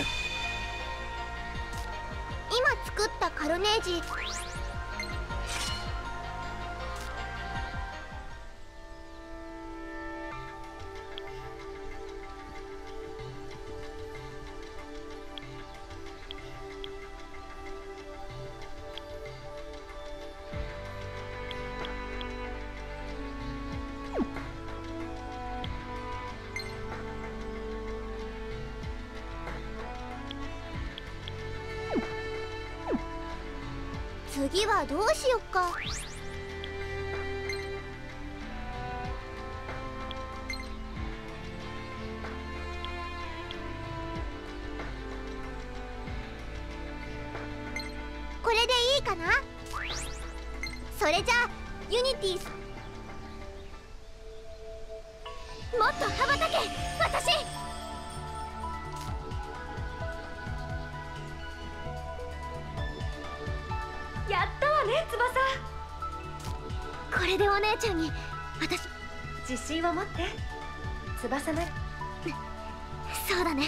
今作ったカルネージ次はどうしよっか。これでいいかな。それじゃあユニティもっと羽ばたけ私。 やったわね翼。 これでお姉ちゃんに私。 自信を持って翼なら。 そうだね。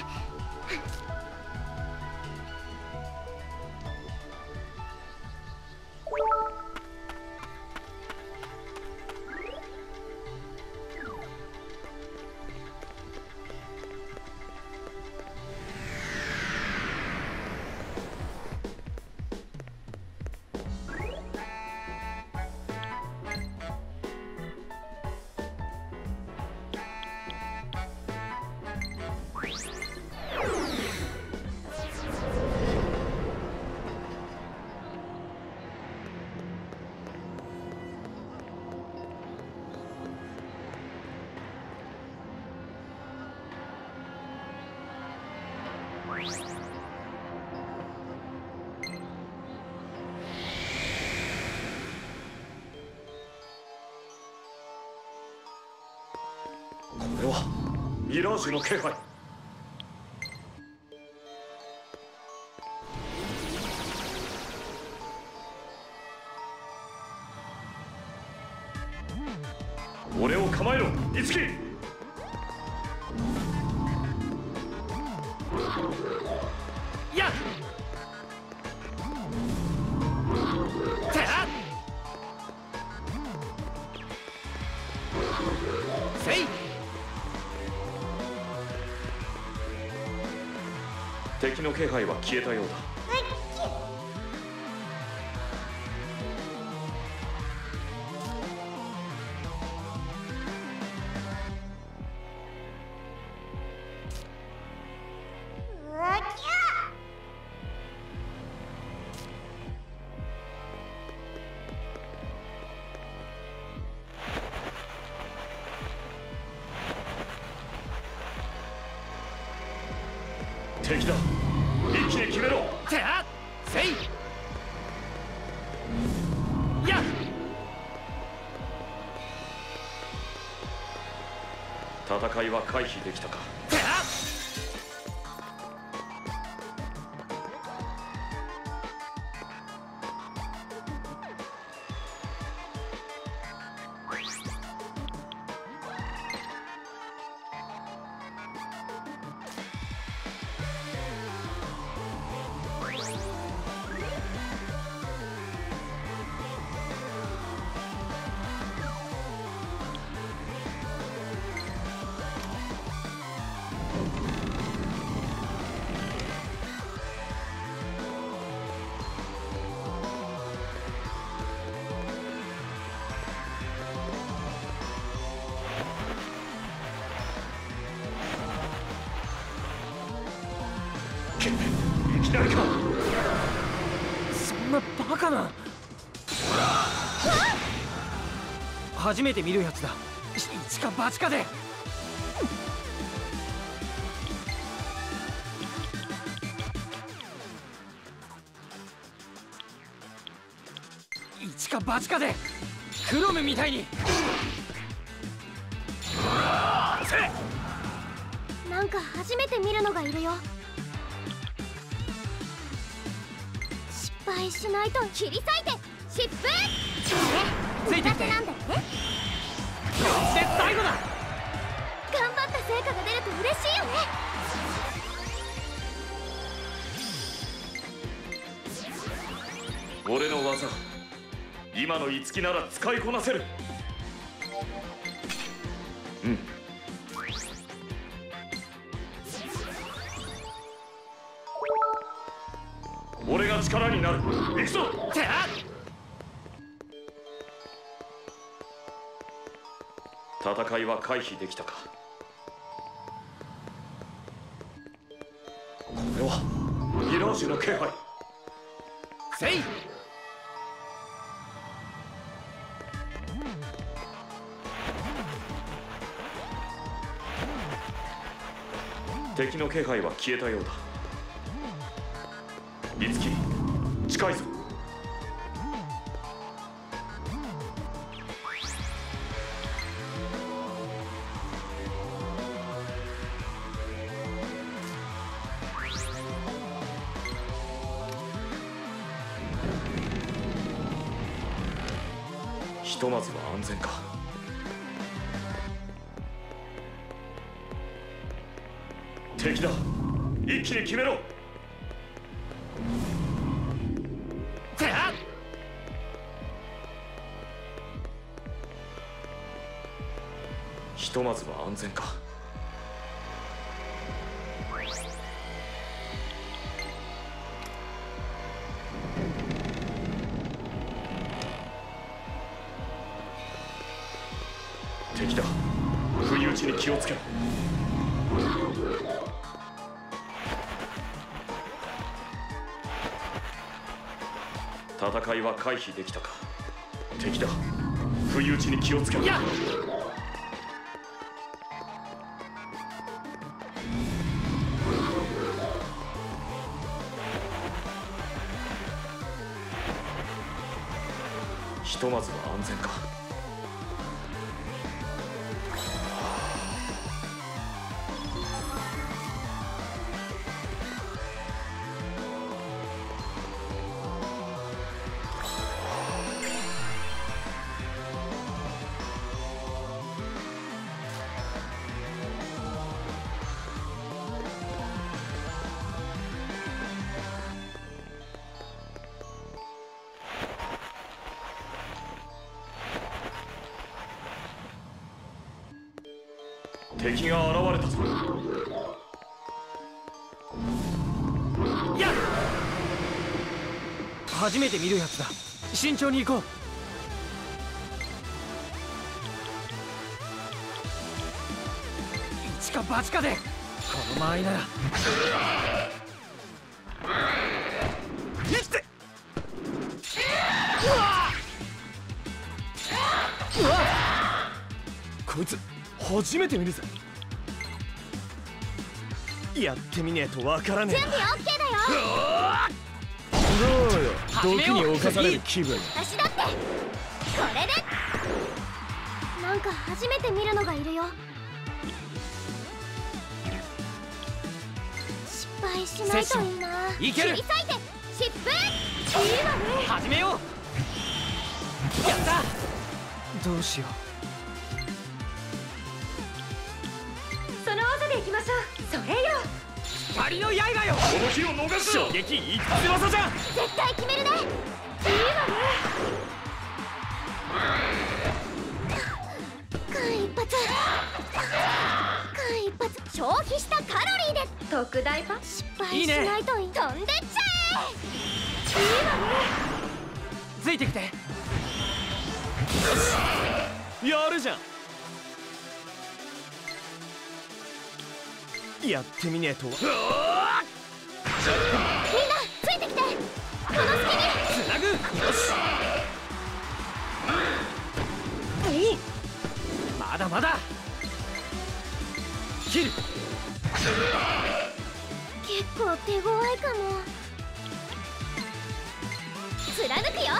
これはミラージュの気配。俺を構えろイツキ。 やってあせい。 敵の気配は消えたようだ。敵だ。一気に決めろ。 てあせい。やっ戦いは回避できたか。 てあいきなりか。 そんなバカな。初めて見るやつだ。一か八かで。一か八かでクロムみたいに。 なんか初めて見るのがいるよ。 敗しないと切り裂いて疾風。 ついてきて。 なんだよね。 で最後だ。 頑張った成果が出ると嬉しいよね。 俺の技、今の樹なら使いこなせる。うん。俺が力になる。行くぞ。戦いは回避できたか。これはミラージュの気配。 せい。 敵の気配は消えたようだ。いつき、近いぞ。ひとまずは安全か。敵だ。一気に決めろ。ひとまずは安全か。敵だ。不意打ちに気をつけろ。戦いは回避できたか。敵だ。不意打ちに気をつけろ。ひとまずは安全か。敵が現れたぞ。 やっ、初めて見るやつだ。慎重に行こう。一か八かでこの間合いなら。 こいつ初めて見るぜ。やってみねえとわからねえ。 準備 OK だよ。 どうよ、毒に侵される気分。 私だってこれで。なんか初めて見るのがいるよ。失敗しないといいな。 いける。 切り裂いて疾風。いいわね。 始めよう。やった。どうしよう。 その技でいきましょう。それよ。 光の刃よ。 この日を逃すな。 衝撃一発技じゃん。 絶対決めるね。いいわね。間一髪。間一髪消費したカロリーで特大パン。 失敗しないといい。飛んでっちゃえ。いいわね。 ついてきて。 やるじゃん。やってみねえと。 みんなついてきて。この隙につなぐ。よし。まだまだ。切る。 結構手強いかも。貫くよ。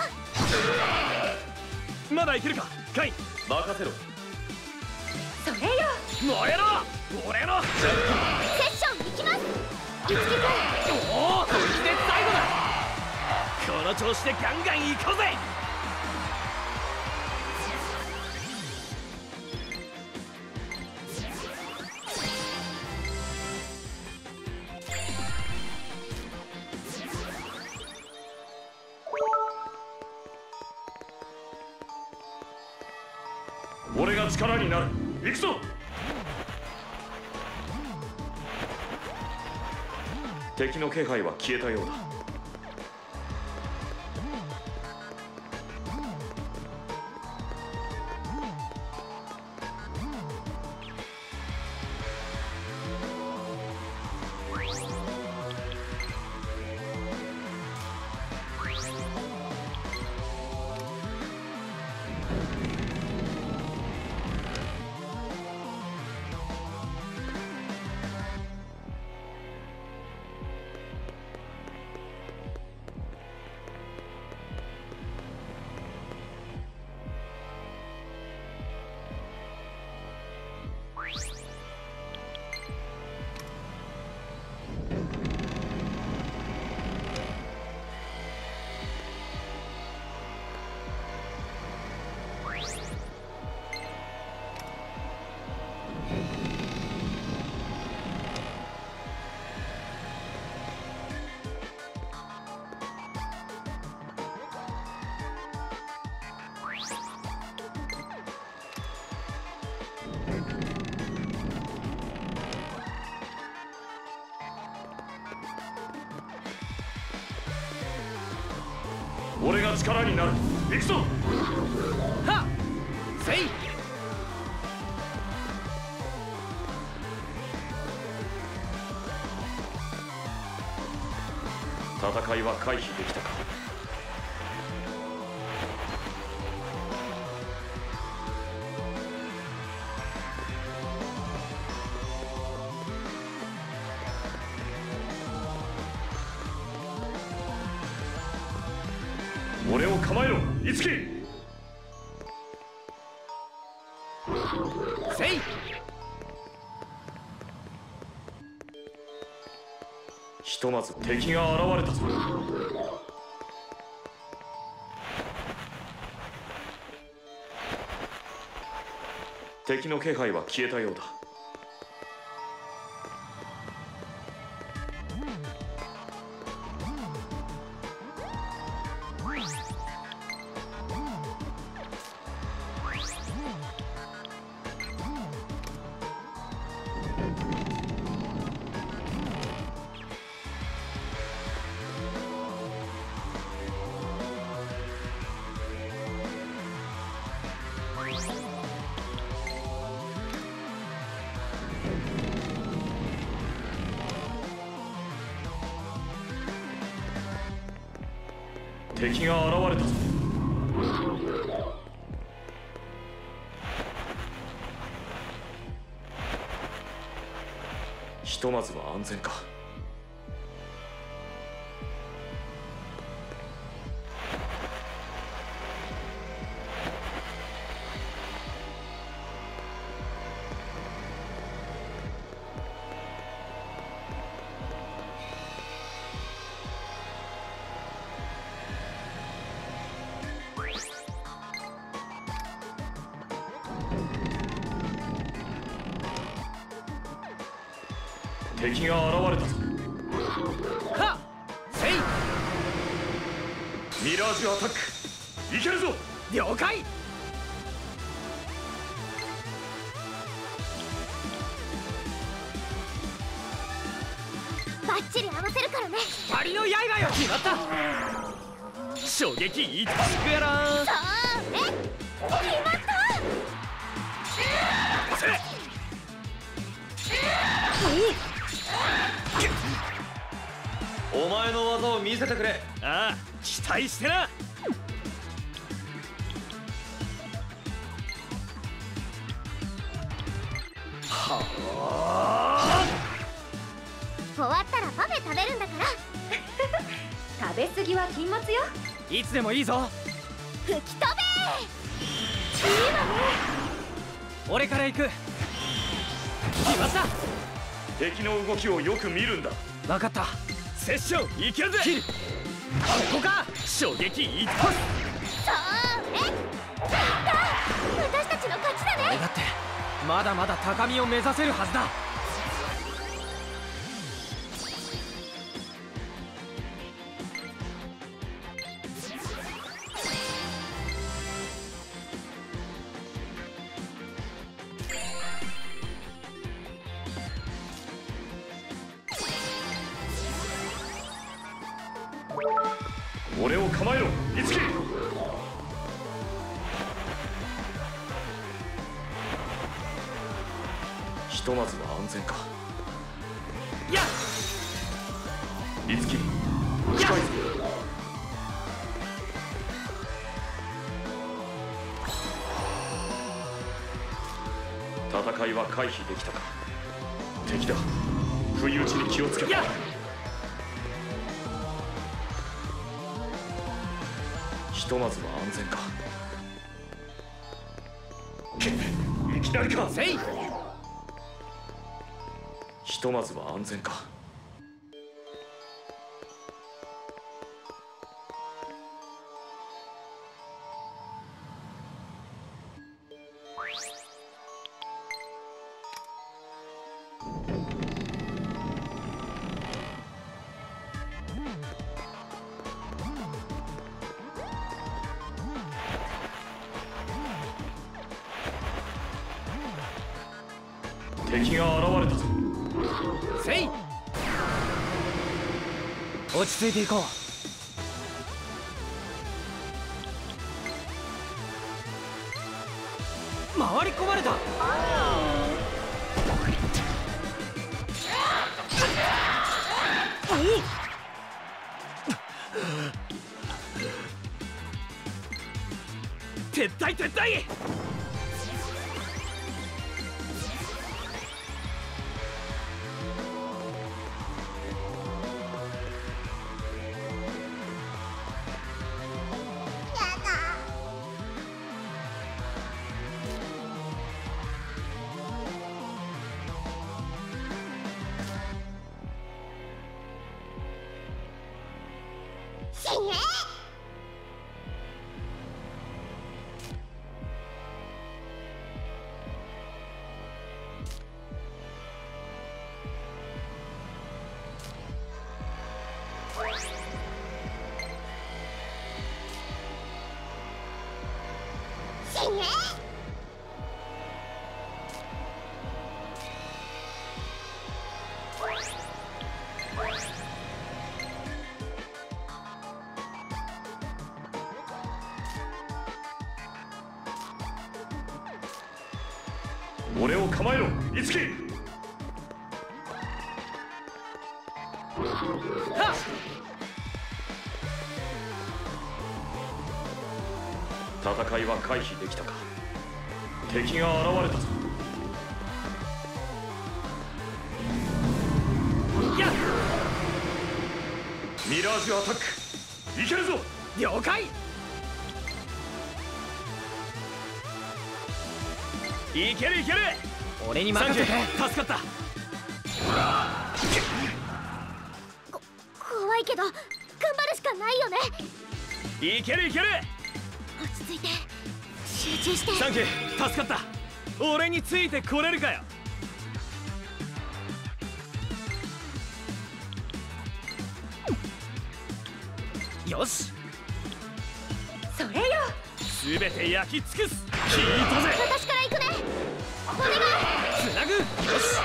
まだいけるか。カイ任せろ。 それよ。 燃えろ。俺のセッションいきます。いつきくん。 おお、こいつで最後だ。 こ調子でガンガン行こうぜ。 俺が力になる。行くぞ。敵の気配は消えたようだ。俺が力になる。行くぞ。 はっせい。 戦いは回避できたか。俺を構えろ、いつき。 せい。 ひとまず敵が現れたぞ。敵の気配は消えたようだ。敵が現れたぞ。ひとまずは安全か。敵が現れたぞ。 はっせい。 ミラージュアタック、いけるぞ。 了解。 バッチリ合わせるからね。 光の刃よ。決まった。衝撃いってくやらん。 そうね、決まった。 お前の技を見せてくれ。 ああ、期待してな。 終わったらパフェ食べるんだから食べ過ぎは禁物よ。 いつでもいいぞ。 吹き飛べ。 俺から行く。決まった。 敵の動きをよく見るんだ。 分かった。セッションいけるぜ。キル。 ここか衝撃一発。 そうね。やった私たちの勝ちだね。 俺だってまだまだ高みを目指せるはずだ。 俺を構えろ、いつき。ひとまずは安全か。 やっいつき近いぞ。戦いは回避できたか。敵だ、不意打ちに気をつけろ。ひとまずは安全か。いきなりか。 せい。 ひとまずは安全か。敵が現れたぞ。 せい。 落ち着いていこう。 回り込まれた。撤退撤退。俺を構えろ、いつき。戦いは回避できたか。敵が現れたぞ。 やっミラージュアタック、いけるぞ。 了解。いけるいける。 俺に任せて。 助かった。 怖いけど頑張るしかないよね。 いけるいける。 落ち着いて集中して。 サンキュー、助かった。俺についてこれるかよ。よし、 それよ。 すべて焼き尽くす。聞いたぜ。 私から行くね。お願い。 つなぐ。よし。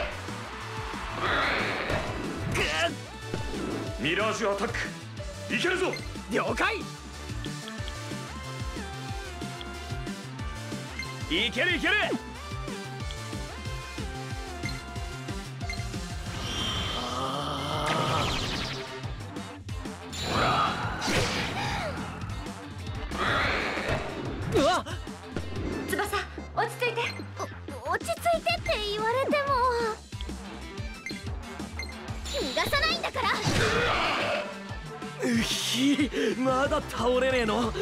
ミラージュアタック、いけるぞ。 了解。いけるいける。うわっ、 翼、落ち着いて。落ち着いてって言われても逃がさないんだから。 まだ倒れねえの。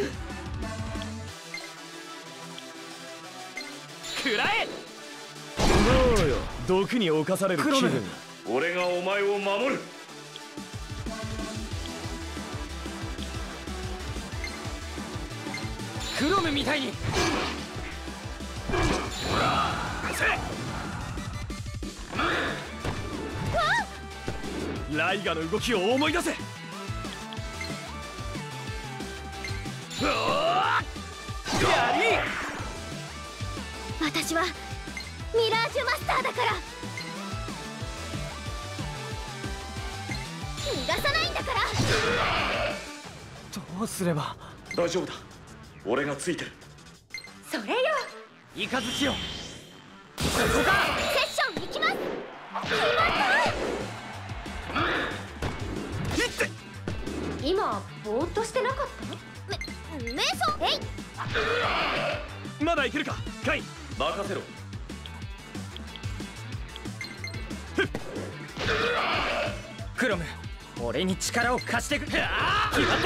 食らえ。どうよ、毒に侵される気分。 俺がお前を守る。 クロムみたいに。 ライガの動きを思い出せ。 私はミラージュマスターだから。逃がさないんだから。 どうすれば。 大丈夫だ、俺がついてる。 それよ。 イカズチよ。 セッション行きます。 今ぼーっとしてなかった？ 瞑想。 まだいけるかカイン。 任せろ。 クロム、俺に力を貸してく。決まった。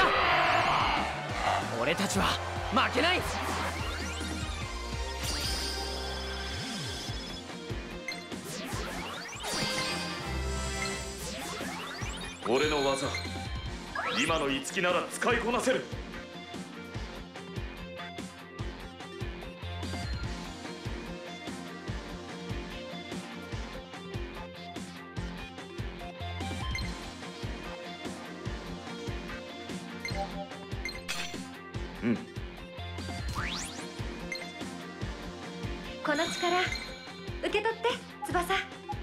俺たちは負けない。 俺の技、今の樹なら使いこなせる。うん。 この力受け取って翼。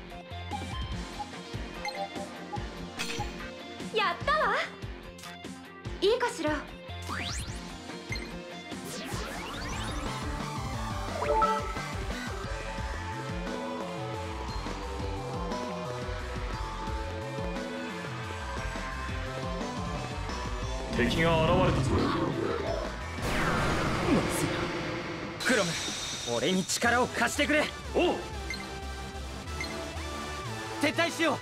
やったわ。いいかしら。 敵が現れたぞ。 クロム、俺に力を貸してくれ。 おう。 撤退しよう。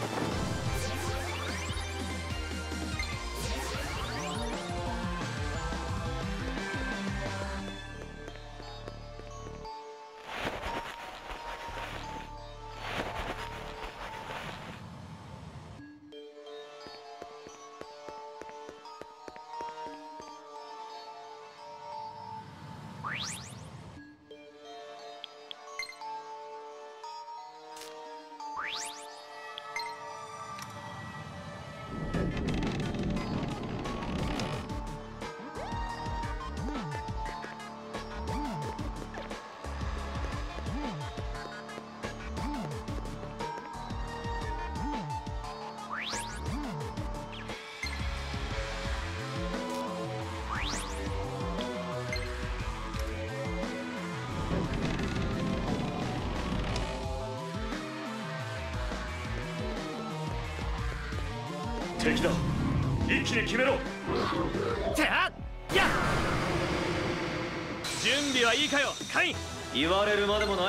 敵だ、一気に決めろ。 やっ、 準備はいいかよカイン。 言われるまでもない。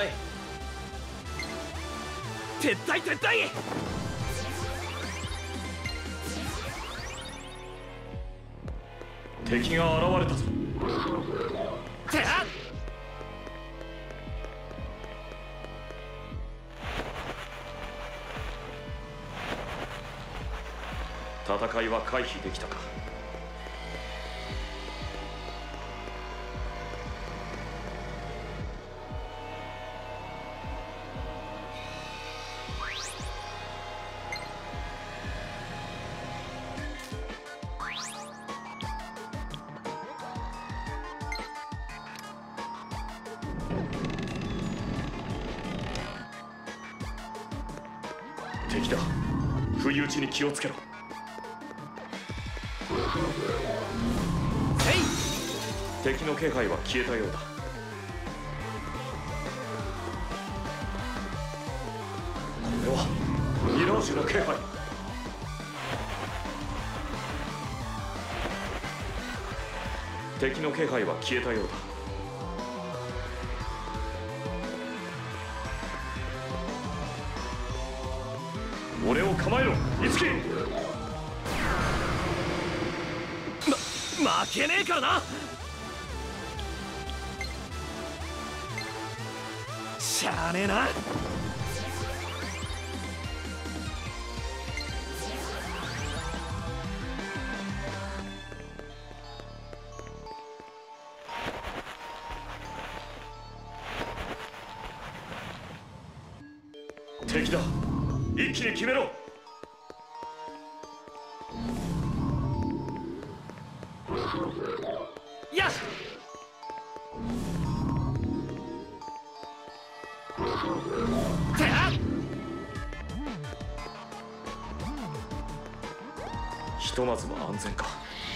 撤退撤退。 敵が現れたぞ。戦いは回避できたか。敵だ、不意打ちに気をつけろ。敵の気配は消えたようだ。これはミラージュの気配。敵の気配は消えたようだ。俺を構えろ、イツキ。 負けねえからな。しゃあねえな。 敵だ。一気に決めろ。 よし。 ひとまずは安全か。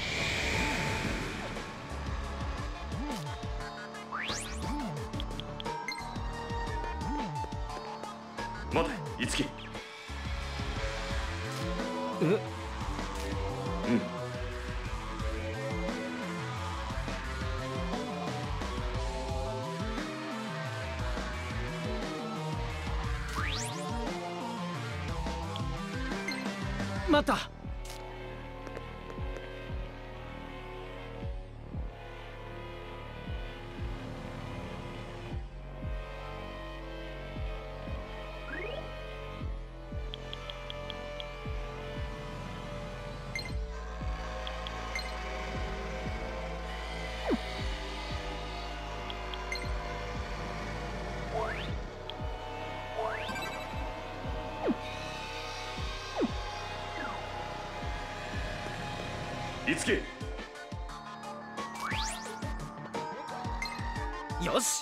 待て、樹。 え？ うん。 待った。 樹。 よし。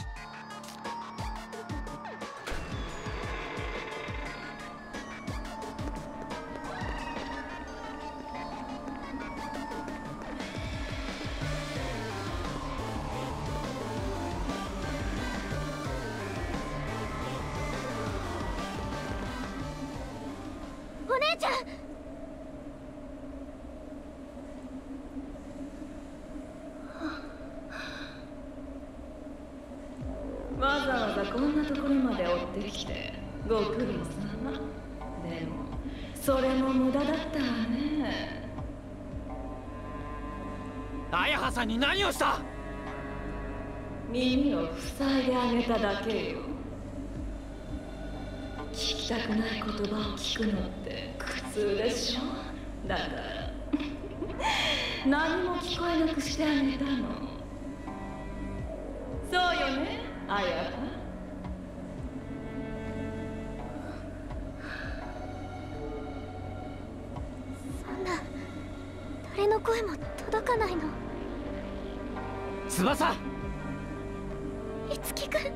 お姉ちゃん。 わざわざこんなところまで追ってきてご苦労様。でもそれも無駄だったわね。 綾葉さんに何をした？ 耳を塞いであげただけよ。聞きたくない言葉を聞くのって苦痛でしょ。だから何も聞こえなくしてあげたの。そうよね、あや。 そんな誰の声も届かないの。 翼。 樹くん。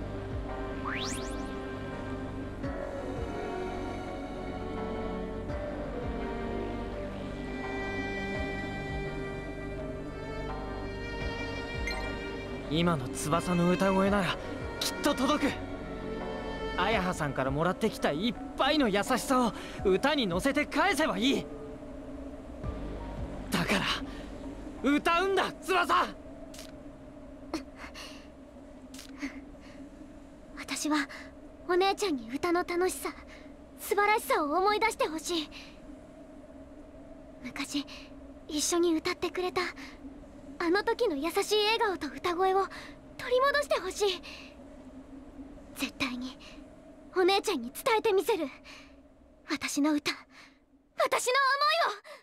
今の翼の歌声ならきっと届く。綾葉さんからもらってきたいっぱいの優しさを歌に乗せて返せばいい。だから歌うんだ、翼。 私はお姉ちゃんに歌の楽しさ、素晴らしさを思い出してほしい。昔一緒に歌ってくれたあの時の優しい笑顔と歌声を取り戻してほしい。絶対にお姉ちゃんに伝えてみせる。私の歌、私の思いを。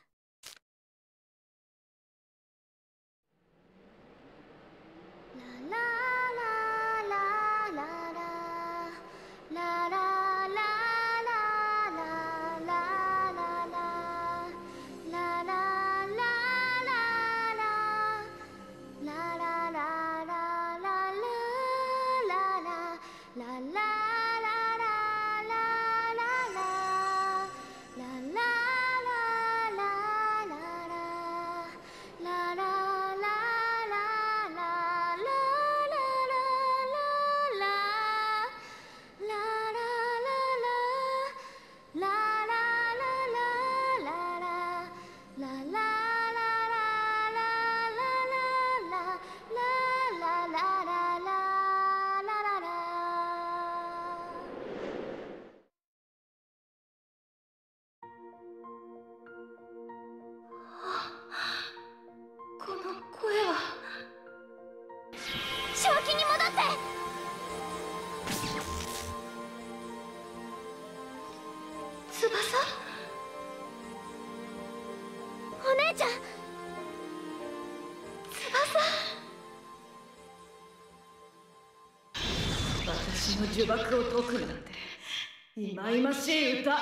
私の呪縛を解くなんて忌々しい歌。で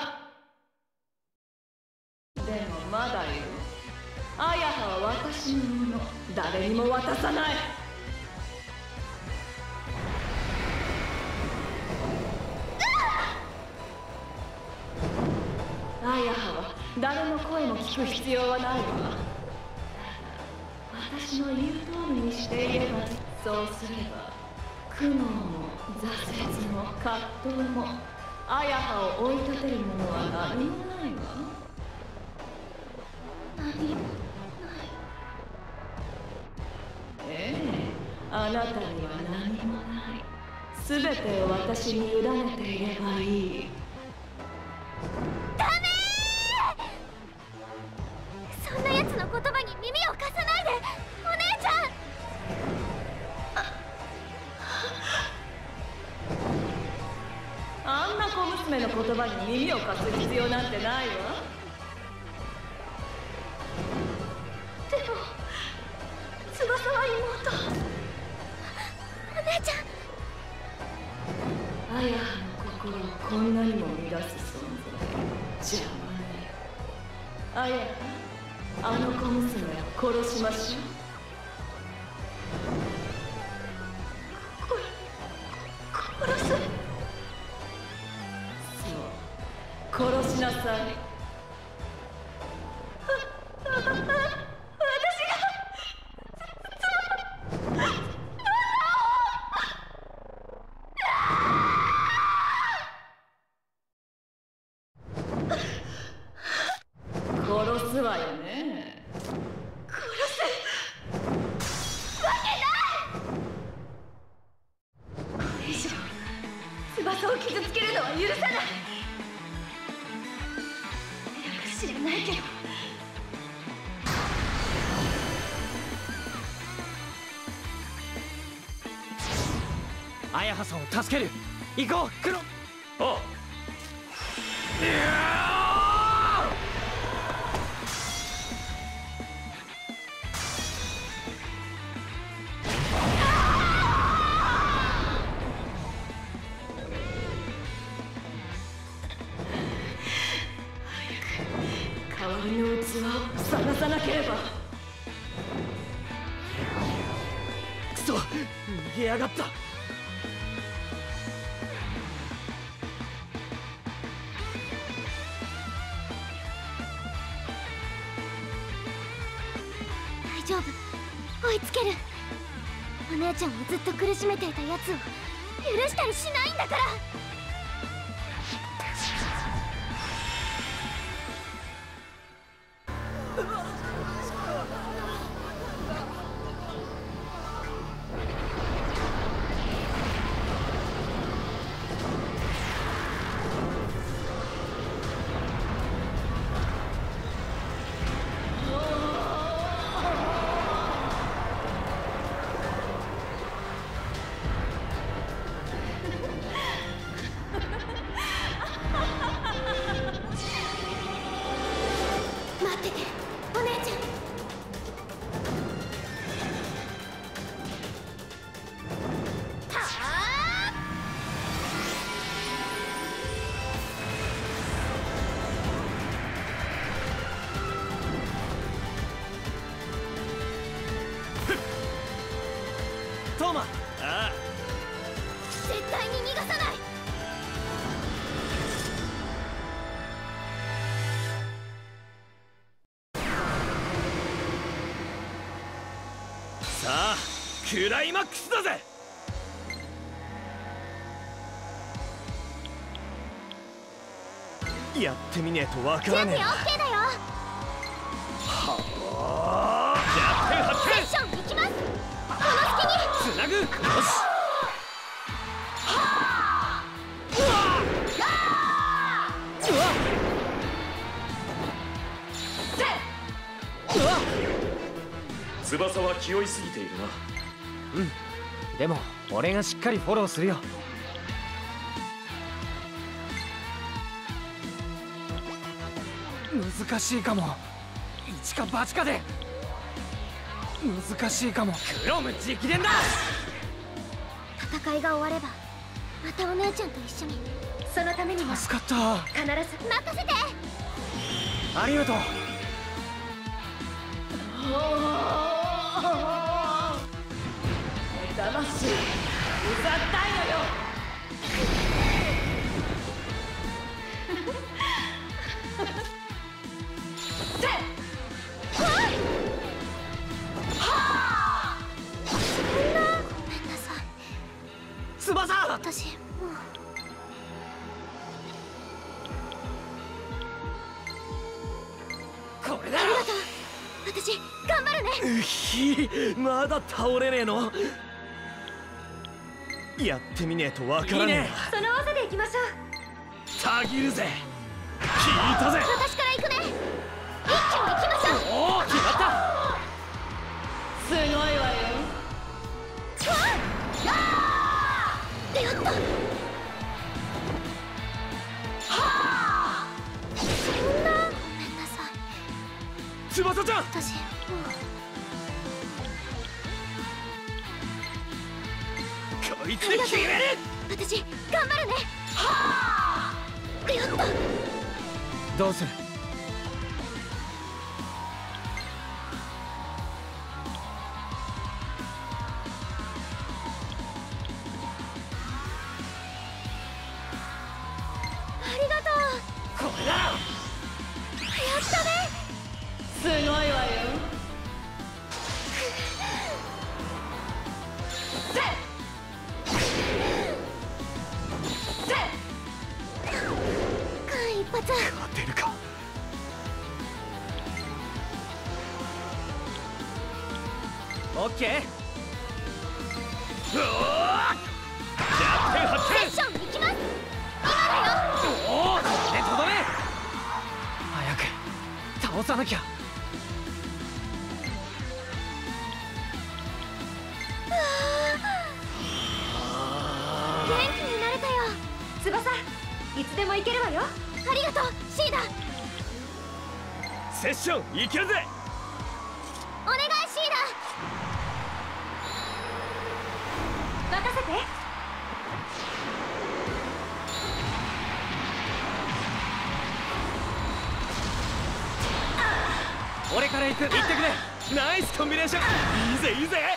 もまだよ。あやはは私のもの。誰にも渡さない。あやはは誰の声も聞く必要はないわ。私の言う通りにしていれば、そうすれば苦悩も挫折も葛藤もあやはを追い立てるものは何もないわ。何もない。ええ、あなたには何もない。全てを私に委ねていればいい。 ダメー！そんな奴の言葉に耳を貸さないで、お姉ちゃん。 あんな小娘の言葉に耳を貸す必要なんてないわ。 でも翼は妹。お姉ちゃん。 あやはの心をこんなにも乱す存在、邪魔ね。あやは、あの小娘を殺しましょう。 殺す？ そう、殺しなさい。殺すわよね。 殺すわけない！これ以上翼を傷つけるのは許さない。知らないけどあやはさんを助ける。行こう、クロ。 あ代わりの器を探さなければ。 クソ、逃げやがった。 大丈夫、追いつける。お姉ちゃんをずっと苦しめていたやつを許したりしないんだから。待ってて、お姉ちゃん。 トーマ。ああ、 絶対に逃がさない。 さあ、クライマックスだぜ。やってみねえとわからねえな。 準備 OK だよ。 弱点発セッション行きます。この隙につなぐ。よし。 翼は気負いすぎているな。 うん。でも俺がしっかりフォローするよ。難しいかも。一か八かで難しいかも。クロム直伝だ。 戦いが終わればまたお姉ちゃんと一緒にそのためにも助かった。 必ず任せて。 ありがとう。 魂うざったいのよ。 翼。 私もこれだ。 ありがとう。私頑張るね。 まだ倒れねえの？やってみねえとわからねその技でいきましょう。 え。たぎるぜ。聞いたぜ。 私から行くね。一気に行きましょう。 おお、決まった。 すごいわよ。 やった。そんな。ごめんなさい。 翼ちゃん。 私もこいつで決める。 私頑張るね。やった。 どうする？ ありがとう。 これだ。 やったね。 すごいわよ。 間一髪。 勝てるか。 オッケー。 セッション行きます。今だよ。 おお、これでとどめ。早く倒さなきゃ。 元気になれたよ。 翼、いつでも行けるわよ。 ありがとうシーダ。 セッションいけるぜ。 お願いシーダ。 任せて。 俺から行く。行ってくれ。 ナイスコンビネーション。いいぜいいぜ。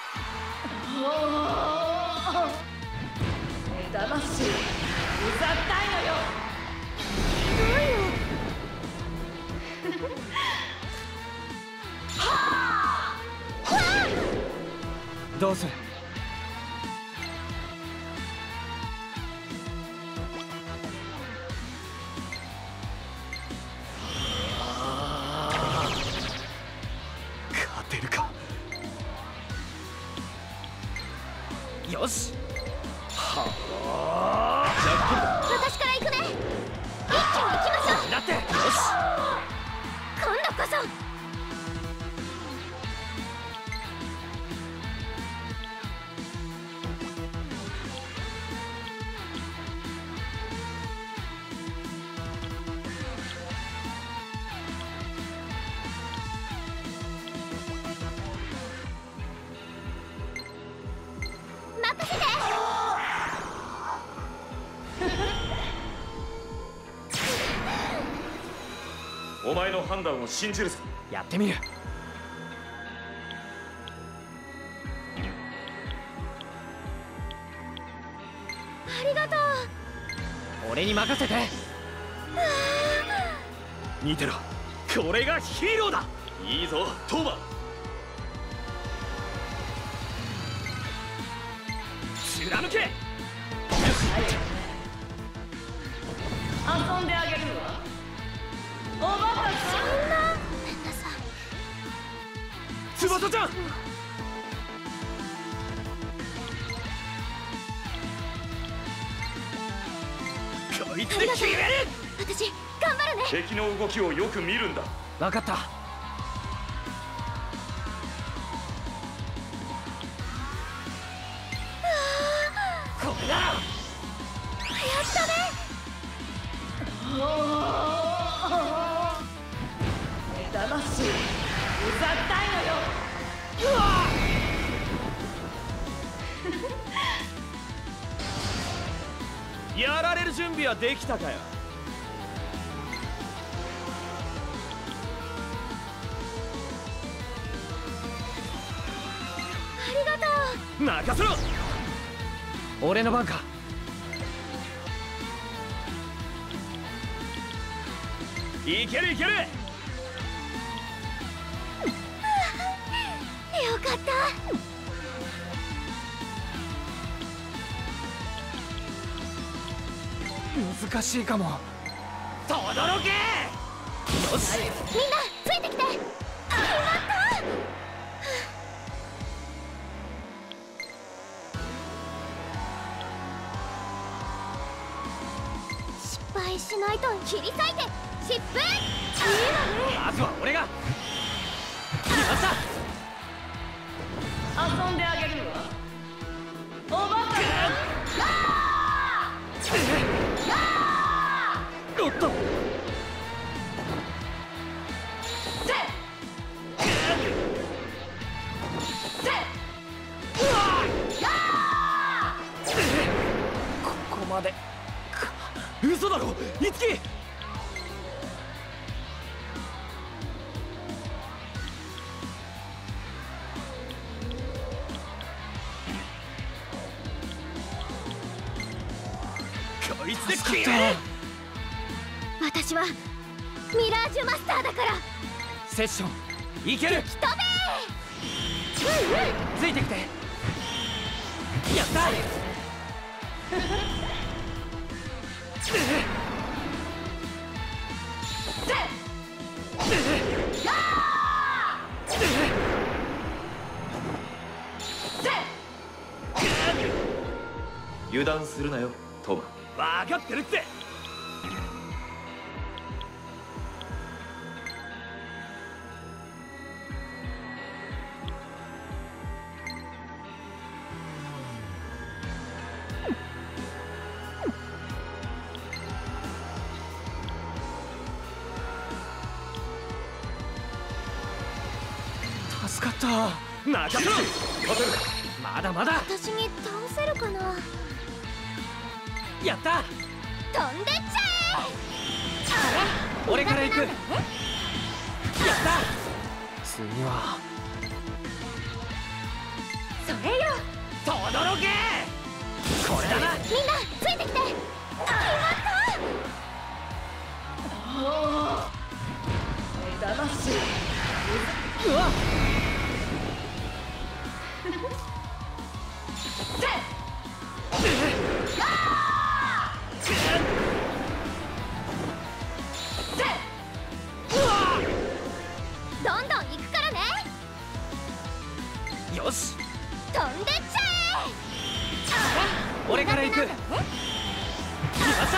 魂うざったいのよ。 どうする？ 勝てるか。 よし。 私から行くね。一気に行きましょう。 だって。よし。 今度こそ。任せて。 お前の判断を信じるぞ。 やってみる。 ありがとう。 俺に任せて。 見てろ、これがヒーローだ。 いいぞトーマ。 貫け。 遊んであげるわ。おバカさん。 ごめんなさい。 翼ちゃん。こいつで決める。 私頑張るね。 敵の動きをよく見るんだ。 分かった。これだ。 やったね。 魂うざったいのよ。 やられる準備はできたかよ。 ありがとう。 任せろ。 俺の番か。 いけるいける。 よかった。 難しいかも。 とどろけ。よし、 みんなついてきて。決まった。失敗しないと切り裂いて疾風。 まずは俺が。決まった。 遊んであげるわ。おバカおっと。ここまでか。 嘘だろいつき。こいつで消える。 私はミラージュマスターだから。 セッションいける。 吹き飛べ。 ついてきて。やった。 油断するなよトマ。 分かってるって。 助かった。 任せろ。 まだまだ。 私に倒せるかな。 やった。 飛んでっちゃえ。 俺から行く。やっ苦手なんだね。 た。次はそれよ。 とどろけ。これだな。 みんなついてきて。決まった。 魂。 うわっ。 どんどん行くからね。 よし、 飛んでっちゃえ。 俺から行く。 苦手なんだね。 決まった。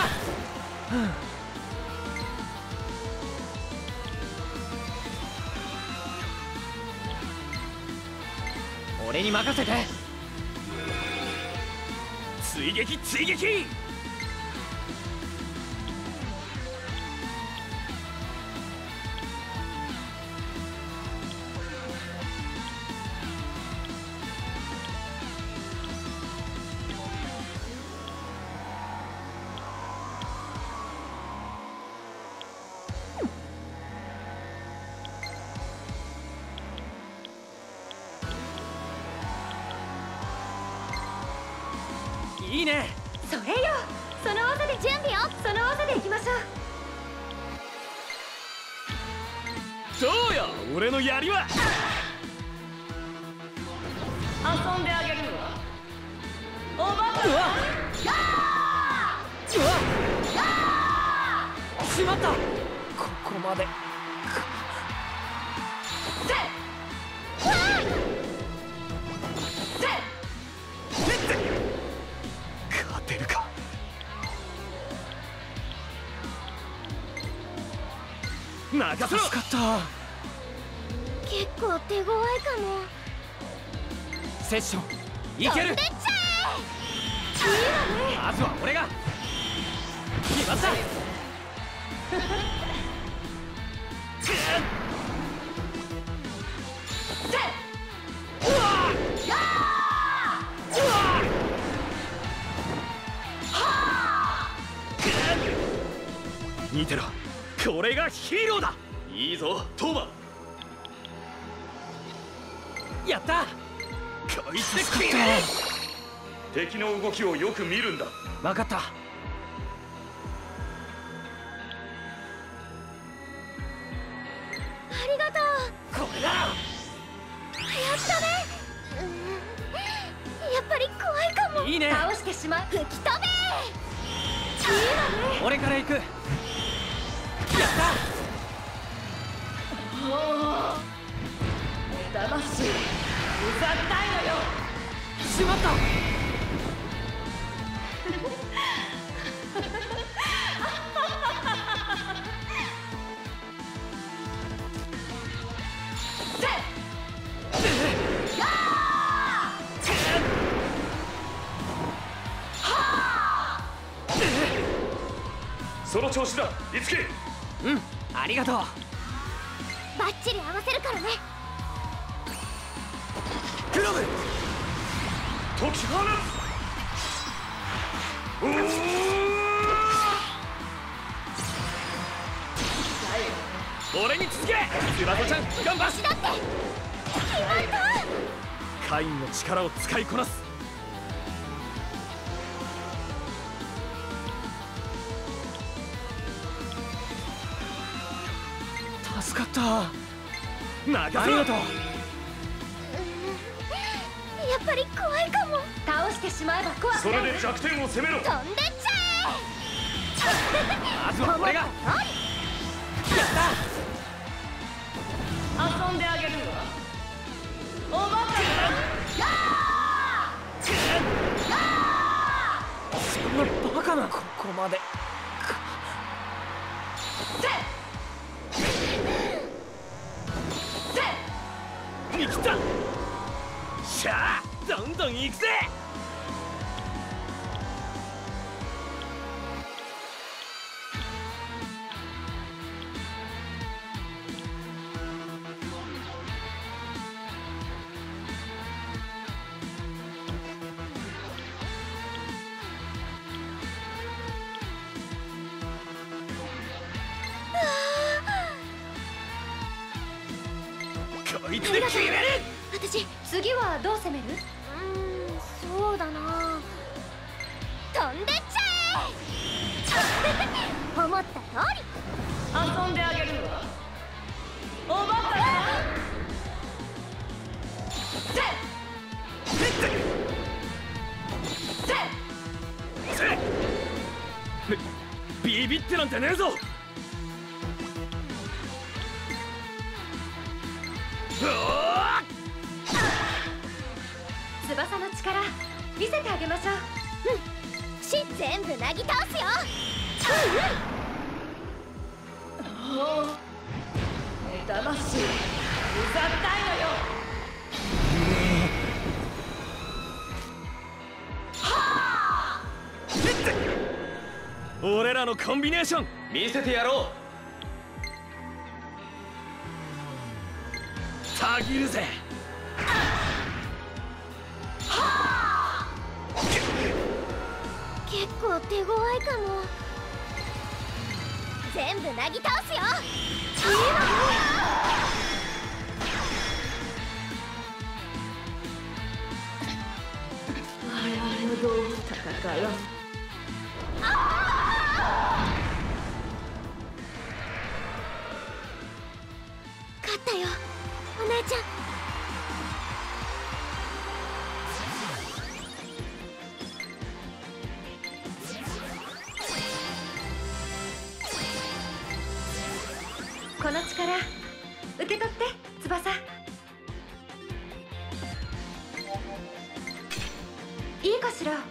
俺に任せて。 追撃追撃。 いいね。 それよ。その技で準備よ。その技で行きましょう。 どうよ俺の槍は。 遊んであげるわ。おバカ。 うわしまった。ここまでか。 勝てるか。任せろ。 助かった。 結構手強いかも。 セッションいける。 飛んでっちゃえ。 まずは俺が。決まった。 見てろ、これがヒーローだ。いいぞトーマ。やった。こいつで決める。 敵の動きをよく見るんだ。 分かった。 ありがとう。 これだ。 やったね。やっぱり怖いかも。 いいね。 倒してしまう。 吹き飛べ。 俺から行く。やった。 騙しうざったいのよ。 しまった。 その調子だ、いつき。 うん、ありがとう。 バッチリ合わせるからね。 グロブ解き放つ。俺に続け。翼ちゃん頑張っ。 私だって決まった。 カインの力を使いこなす。 助かった。 任せろ。 ありがとう。 やっぱり怖いかも。 倒してしまえば怖くそない。 れで弱点を攻めろ。 飛んでっちゃまずは俺が。やった。 遊んであげるわ。おバカそんなバカな。ここまでに来た。しゃあ、どんどん行くぜ。こいつで決める。 私。 次はどう攻める？ そうだな。飛んでっちゃえ。思った通り。 遊んであげるわ。おバカビビってなんてねえぞ。 翼の力見せてあげましょう。 全部なぎ倒すよ。 騙しうざったいのよ。 俺らのコンビネーション見せてやろう。たぎるぜ。 結構手強いかも。全部なぎ倒すよ。 我々の道具戦いは勝ったよ、お姉ちゃん。 この力受け取って翼。いいかしら。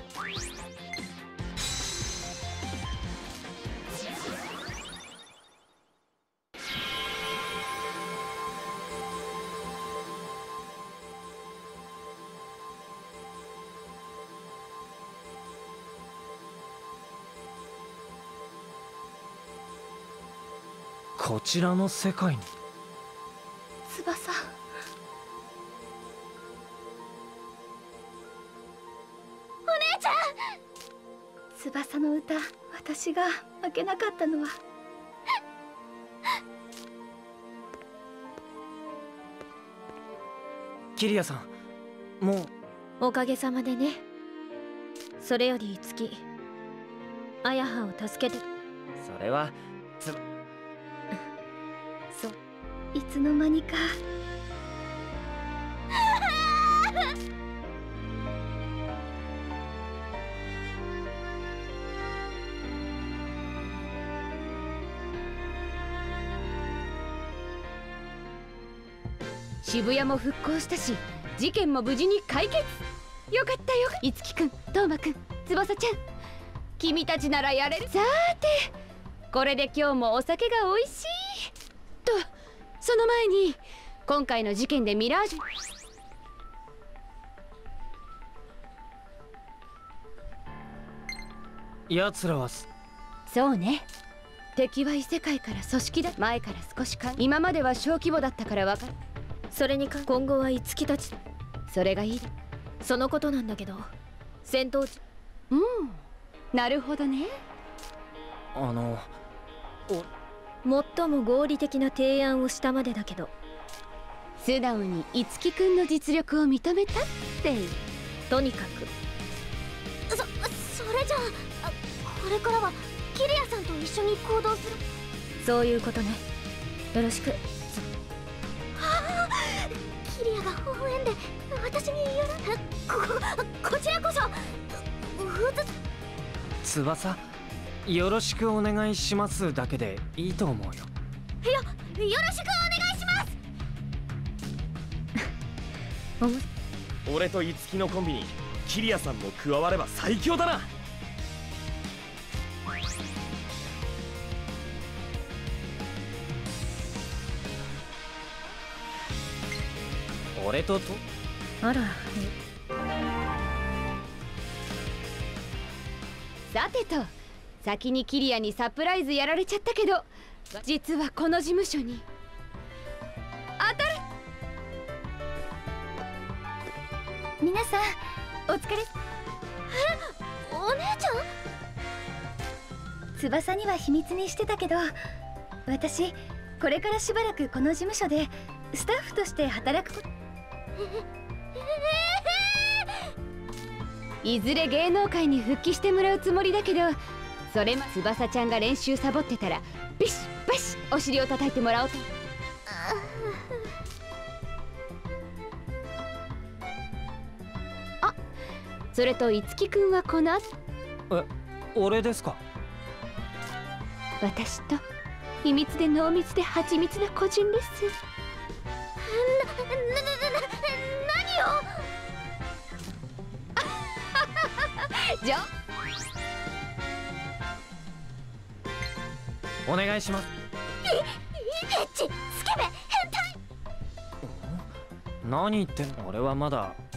こちらの世界に。 翼。お姉ちゃん。 翼の歌私が負けなかったのはキリアさん、もうおかげさまでね。それより月あやはを助けて。 それはそう。 いつの間にか。 渋谷も復興したし、事件も無事に解決。よかったよ。いつきくん、とうまくん、翼ちゃん、君たちならやれる。さーて、これで今日もお酒が美味しいと。その前に今回の事件でミラージュ。 奴らはそうね、敵は異世界から組織だ。前から少し今までは小規模だったからわかる。 それに今後は樹たち。 それがいい。 そのことなんだけど、戦闘時。 なるほどね。 最も合理的な提案をしたまでだけど、 素直に樹くんの実力を認めたってとにかく。 それじゃあ、これからはキリアさんと一緒に行動する。 そういうことね。よろしく。 キリアが微笑んで私に言うこちらこそ。 翼、よろしくお願いしますだけでいいと思うよ。 よろしくお願いします。 俺と樹のコンビにキリアさんも加われば最強だな。 俺とあら。 さてと、先にキリアにサプライズやられちゃったけど、実はこの事務所に当たる。 皆さんお疲れ。 お姉ちゃん。翼には秘密にしてたけど、私これからしばらくこの事務所でスタッフとして働くこと。 いずれ芸能界に復帰してもらうつもりだけど、それも翼ちゃんが練習サボってたらビシッバシッお尻を叩いてもらおうと。あ、それと樹くんはこの後。 俺ですか？ 私と秘密で濃密で蜂蜜な個人レッスン。 何を。 じゃお願いします。 イケッチスケベ変態。 何言ってんの？俺はまだ